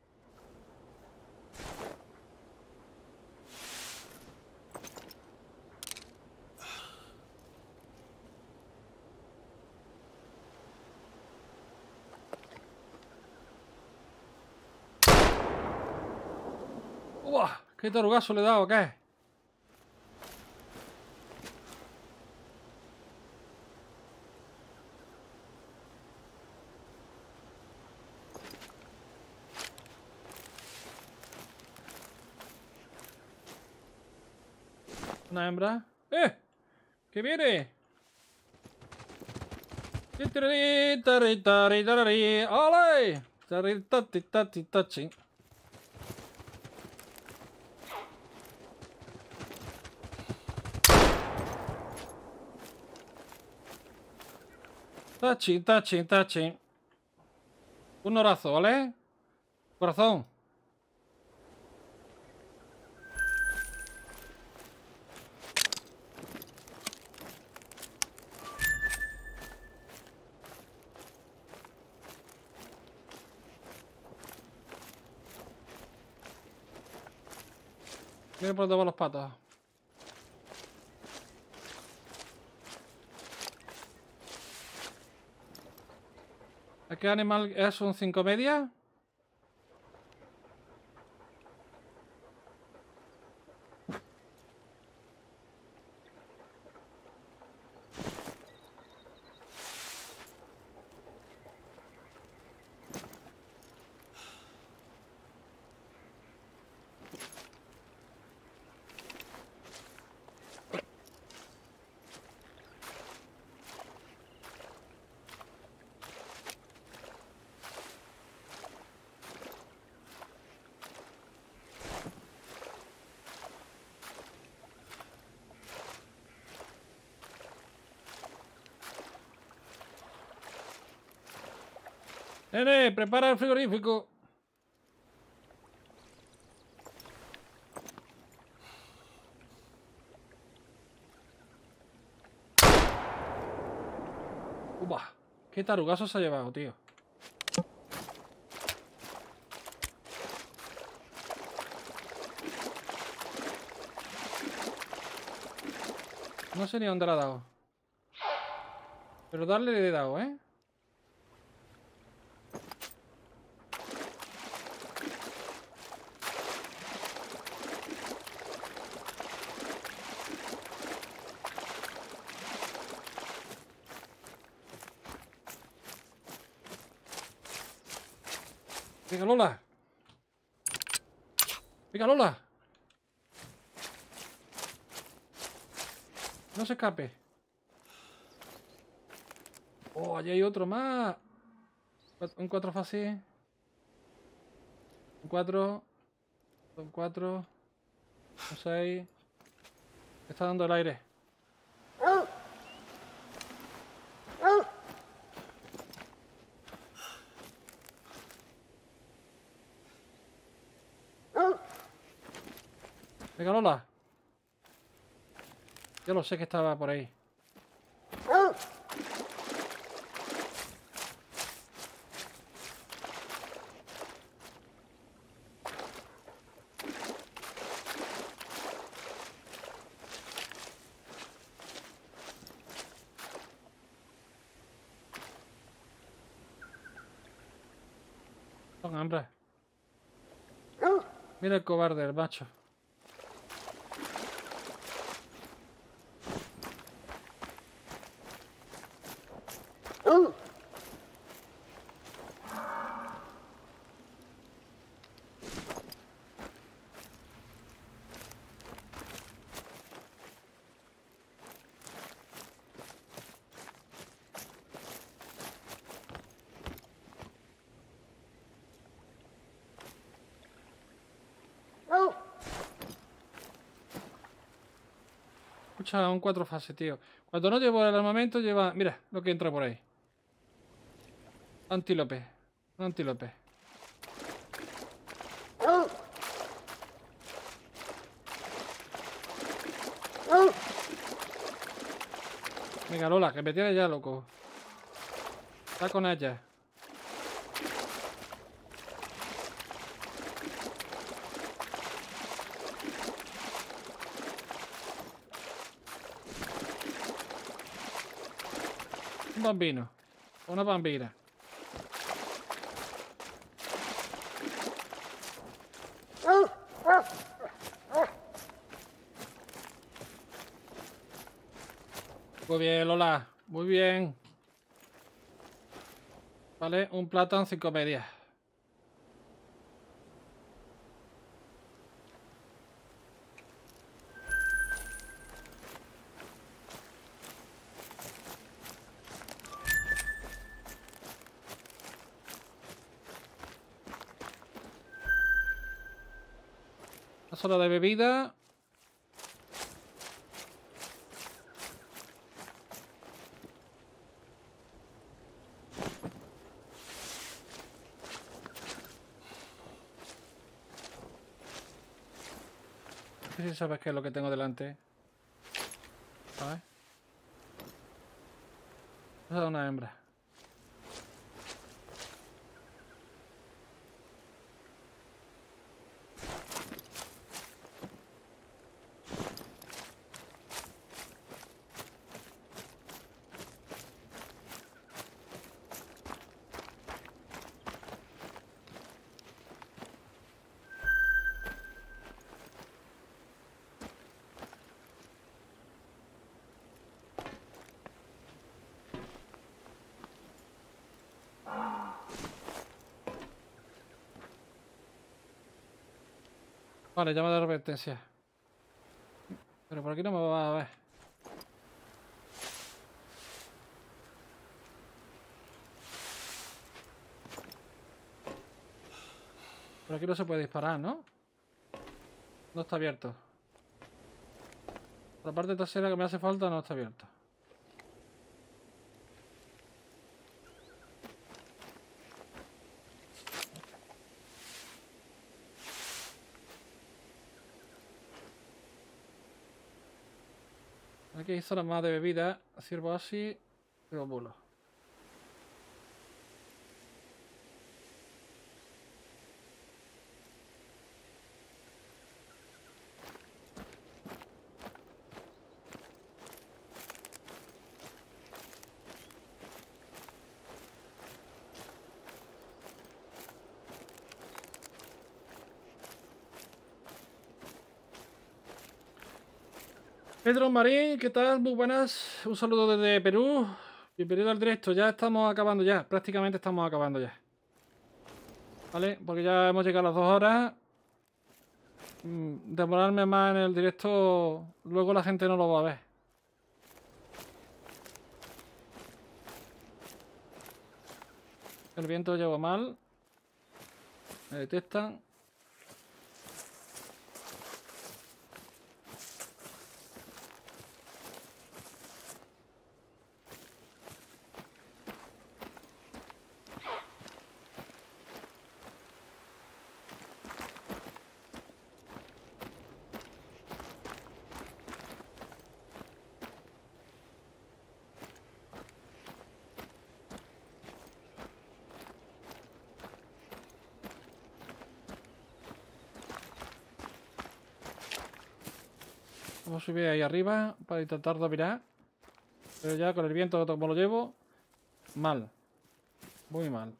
¡Uah! ¿Qué tarugazo le he dado o qué? Una hembra. ¡Eh! ¡Que viene! ¡Ole! Tachi, tachi, tachi. Un horazo, ¿vale? Corazón. Mira por dónde van los patos. ¿A qué animal es un cinco media? Nene, prepara el frigorífico. Uba, qué tarugazo se ha llevado, tío. No sé ni dónde la ha dado. Pero darle le he dado, ¿eh? Venga, Lola. Venga, Lola. No se escape. Oh, allí hay otro más. Un cuatro fácil. Un cuatro. Un cuatro. Un seis. Está dando el aire. Venga, Lola. Yo lo sé que estaba por ahí. Son hambres. Mira el cobarde, el macho. Escucha, un cuatro fase, tío. Cuando no llevo el armamento, lleva... Mira lo que entra por ahí. Antílope. Un antílope. Venga, Lola, que me tienes ya, loco. Está con ella. Un bambino. Una bambina. Muy bien, Lola. Muy bien. Vale, un plátano, cinco medias. Una sola de bebida. No sé si sabes qué es lo que tengo delante. A ver. Esa es una hembra. Vale, llama de advertencia. Pero por aquí no me va a ver. Por aquí no se puede disparar, ¿no? No está abierto. La parte trasera que me hace falta no está abierta. Aquí hay zonas más de bebida. Sirvo así. Pero bulo. Pedro Marín, ¿qué tal? Muy buenas. Un saludo desde Perú. Bienvenido al directo. Ya estamos acabando ya. Prácticamente estamos acabando ya. ¿Vale? Porque ya hemos llegado a las dos horas. Mm, Demorarme más en el directo, luego la gente no lo va a ver. El viento lleva mal. Me detectan. Vamos a subir ahí arriba para intentar dominar. Pero ya con el viento como lo llevo, mal. Muy mal.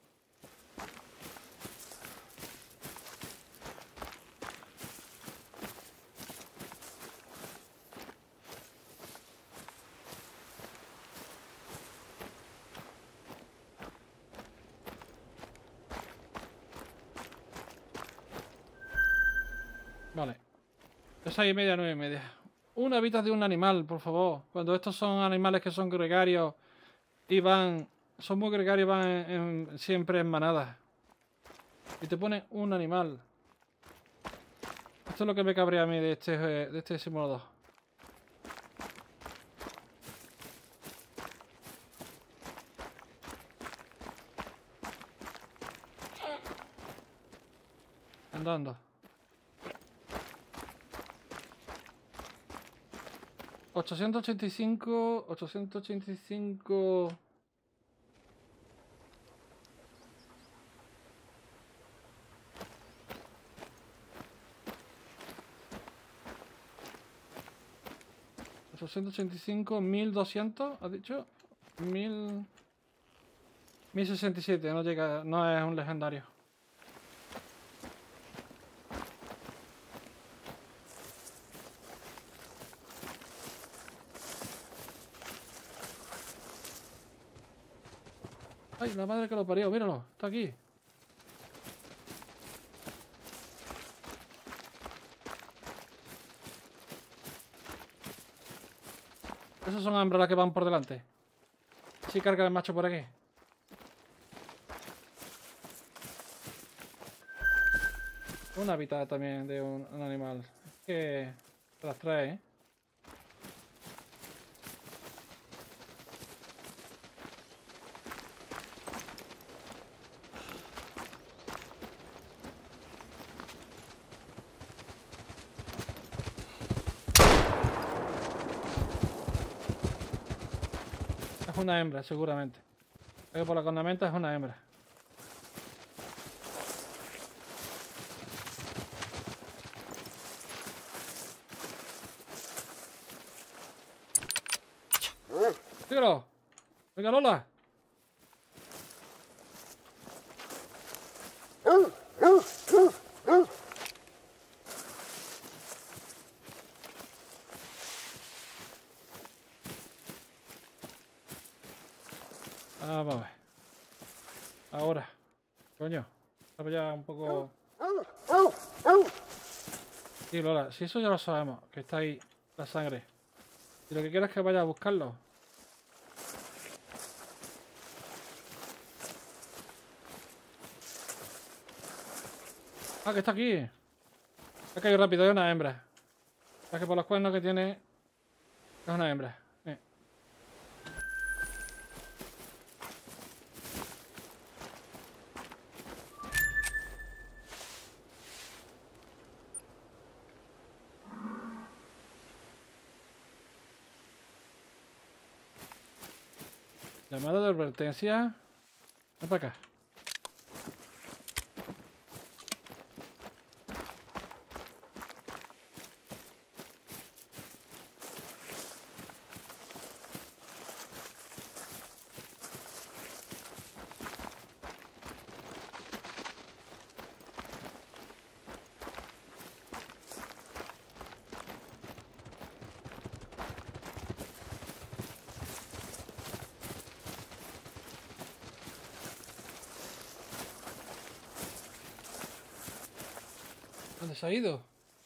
Vale. Es seis y media, nueve y media. Un hábitat de un animal, por favor. Cuando estos son animales que son gregarios y van... Son muy gregarios, van en- en- siempre en manadas. Y te ponen un animal. Esto es lo que me cabrea a mí de este, eh, de este simulador. Andando. ochocientos ochenta y cinco... ochocientos ochenta y cinco... ochocientos ochenta y cinco, mil doscientos, ¿has dicho? mil... mil sesenta y siete, no llega, no es un legendario. ¡Ay, la madre que lo parió! ¡Míralo! ¡Está aquí! Esos son hembras las que van por delante. Sí, carga el macho por aquí. Un hábitat también de un, un animal. Es que se las trae, ¿eh? Es una hembra, seguramente. Creo que por la cornamenta es una hembra. ¡Tíralo! ¡Venga, Lola! Ah, vamos a ver. Ahora. Coño. Estaba ya un poco... Sí, Lola, si eso ya lo sabemos, que está ahí la sangre. Y lo que quiero es que vaya a buscarlo. Ah, que está aquí. Ha caído rápido, es una hembra. Es que por los cuernos que tiene es una hembra. Eh. Llamada de advertencia. Ven para acá. ¿Dónde se ha ido?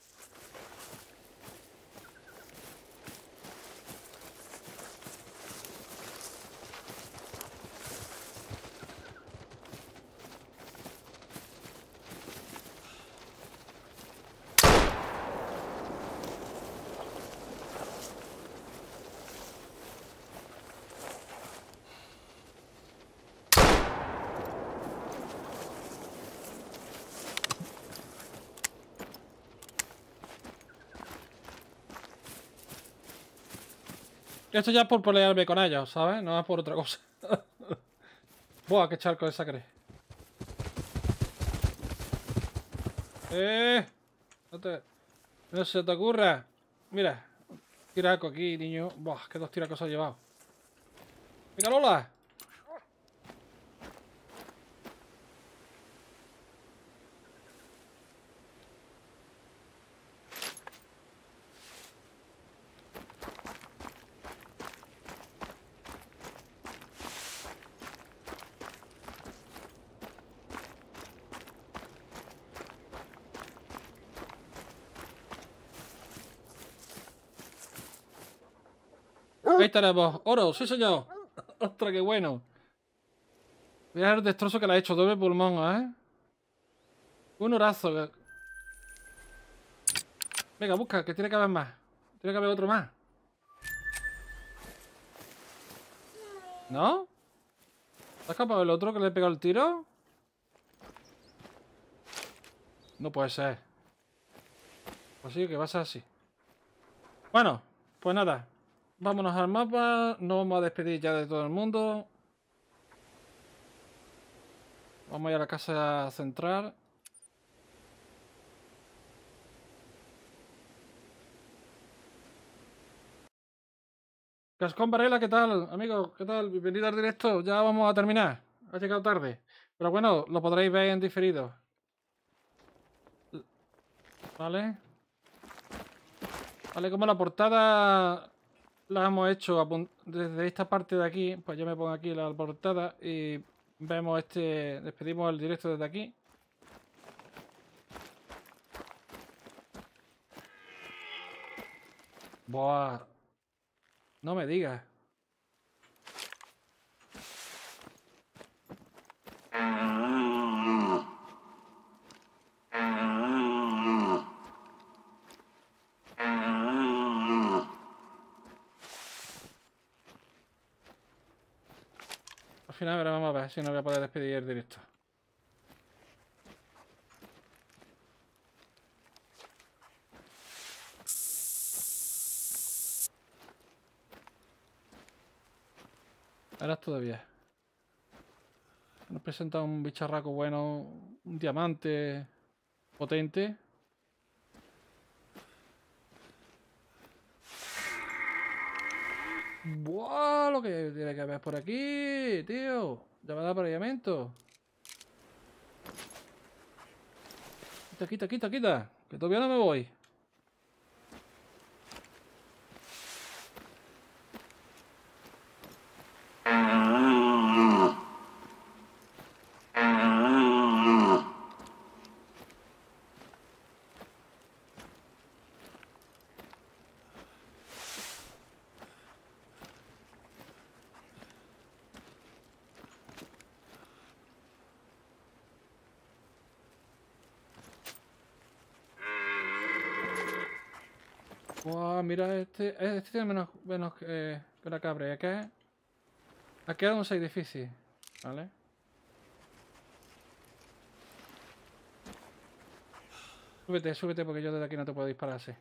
Esto ya es por pelearme con ellos, ¿sabes? No es por otra cosa. Buah, qué charco de sangre. ¡Eh! No, te... no se te ocurra. Mira, tiraco aquí, niño. Buah, qué dos tiracos ha llevado. ¡Venga, Lola! Ahí tenemos. Oro, sí señor. Ostras, qué bueno. Mira el destrozo que le ha hecho. Doble pulmón, ¿eh? Un orazo. Venga, busca, que tiene que haber más. Tiene que haber otro más. ¿No? ¿Se ha escapado el otro que le he pegado el tiro? No puede ser. Pues sí, que va a ser así. Bueno, pues nada. Vámonos al mapa. Nos vamos a despedir ya de todo el mundo. Vamos a ir a la casa central. Cascón Varela, ¿qué tal, amigos? ¿Qué tal? Bienvenido al directo. Ya vamos a terminar. Ha llegado tarde. Pero bueno, lo podréis ver en diferido. ¿Vale? Vale, como la portada la hemos hecho desde esta parte de aquí, pues yo me pongo aquí la portada y vemos este, despedimos el directo desde aquí. Buah, no me digas. Al final, pero vamos a ver si no voy a poder despedir el directo. Ahora todavía. Nos presenta un bicharraco bueno, un diamante potente. ¡Buah! Lo que tiene que haber por aquí, tío. Llamada de apareamiento. Quita, quita, quita, quita. Que todavía no me voy. Buah, mira, este, este tiene menos, menos que, que la cabra. ¿Y qué? Ha quedado un seis difícil. ¿Vale? Súbete, súbete porque yo desde aquí no te puedo disparar así.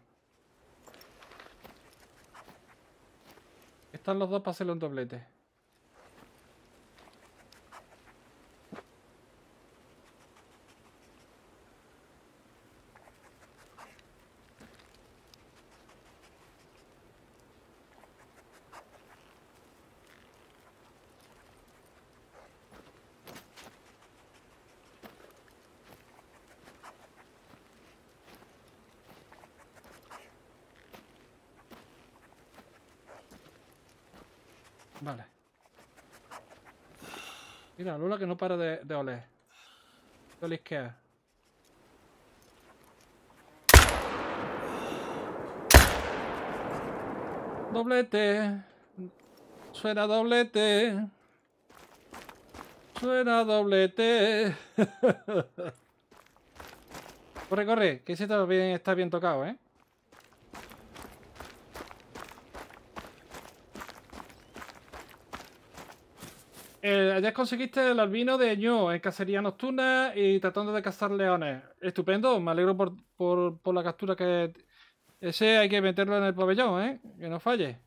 Están los dos para hacerle un doblete. Vale. Mira, Lula que no para de, de oler. De olisquear. Doblete. Suena doblete. Suena doblete. Corre, corre, que ese está bien, está bien tocado, ¿eh? Eh, ayer conseguiste el albino de Ñu en cacería nocturna y tratando de cazar leones. Estupendo, me alegro por, por, por la captura que... Ese hay que meterlo en el pabellón, ¿eh? Que no falle.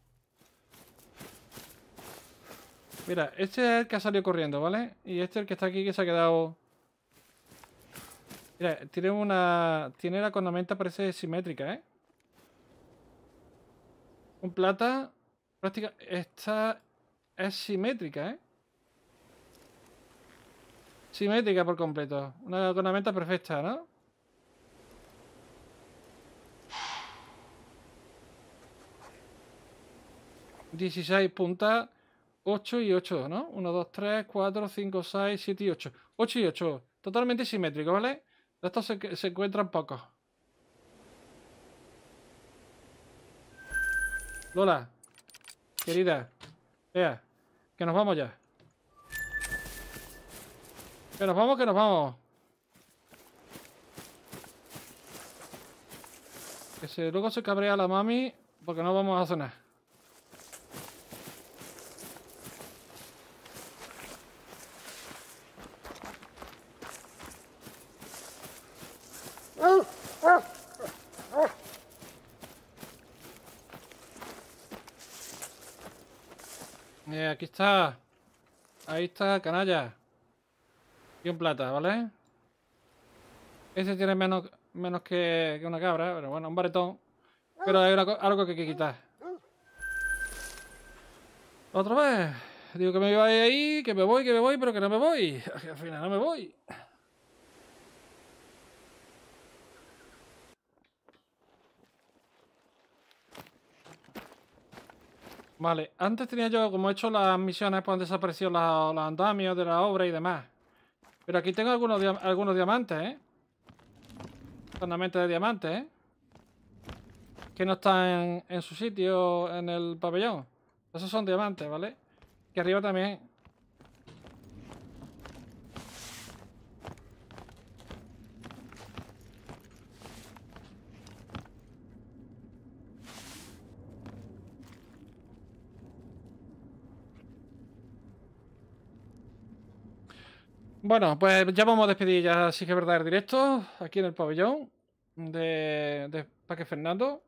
Mira, este es el que ha salido corriendo, ¿vale? Y este es el que está aquí que se ha quedado... Mira, tiene una... Tiene la cornamenta, parece simétrica, ¿eh? Un plata... Práctica... Esta es simétrica, ¿eh? Simétrica por completo. Una cornamenta perfecta, ¿no? dieciséis puntas, ocho y ocho, ¿no? uno, dos, tres, cuatro, cinco, seis, siete y ocho. ocho y ocho. Totalmente simétrico, ¿vale? De estos se, se encuentran pocos. Lola, querida, vea, que nos vamos ya. Que nos vamos, que nos vamos. Que se, luego se cabrea la mami porque no vamos a cenar. Eh, aquí está. Ahí está, canalla. Y un plata, ¿vale? Ese tiene menos, menos que, que una cabra, pero bueno, un baretón. Pero hay una, algo que hay que quitar. Otra vez. Digo que me voy ahí, que me voy, que me voy, pero que no me voy. Al final no me voy. Vale, antes tenía yo, como he hecho las misiones, pues han desaparecido los, los andamios de la obra y demás. Pero aquí tengo algunos, algunos diamantes, ¿eh? Ornamentos de diamantes, ¿eh? Que no están en, en su sitio en el pabellón. Esos son diamantes, ¿vale? Que arriba también. Bueno, pues ya vamos a despedir ya, sí que es verdad, el directo aquí en el pabellón de, de Parque Fernando.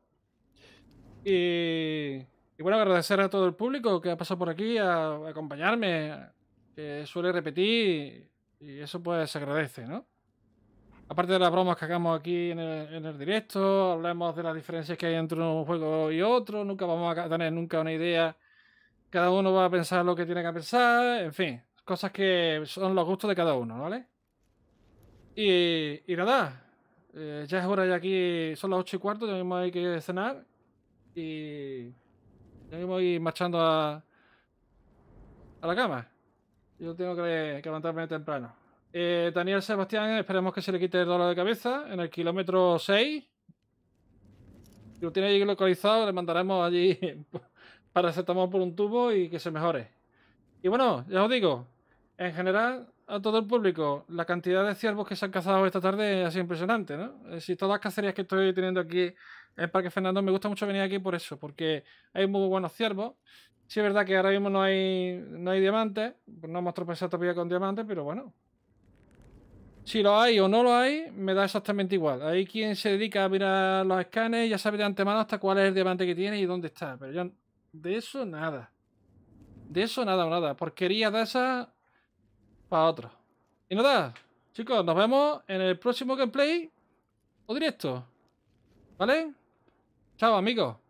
Y, y bueno, agradecer a todo el público que ha pasado por aquí a, a acompañarme, que suele repetir y eso pues se agradece, ¿no? Aparte de las bromas que hagamos aquí en el, en el directo, hablemos de las diferencias que hay entre un juego y otro, nunca vamos a tener nunca una idea, cada uno va a pensar lo que tiene que pensar, en fin. Cosas que son los gustos de cada uno, ¿vale? Y, y nada, eh, ya es hora de aquí, son las ocho y cuarto, ya mismo hay que cenar. Y ya mismo ir marchando a, a la cama. Yo tengo que, que levantarme temprano. Eh, Daniel Sebastián, esperemos que se le quite el dolor de cabeza en el kilómetro seis. Si lo tiene allí localizado, le mandaremos allí paracetamol por un tubo y que se mejore. Y bueno, ya os digo, en general, a todo el público, la cantidad de ciervos que se han cazado esta tarde ha sido impresionante, ¿no? Si todas las cacerías que estoy teniendo aquí en Parque Fernando, me gusta mucho venir aquí por eso, porque hay muy buenos ciervos. Sí es verdad que ahora mismo no hay, no hay diamantes, pues no hemos tropezado todavía con diamantes, pero bueno. Si lo hay o no lo hay, me da exactamente igual. Hay quien se dedica a mirar los escanes y ya sabe de antemano hasta cuál es el diamante que tiene y dónde está, pero yo de eso nada. De eso nada o nada. Porquería de esas para otros. Y nada, chicos, nos vemos en el próximo gameplay o directo. ¿Vale? Chao, amigos.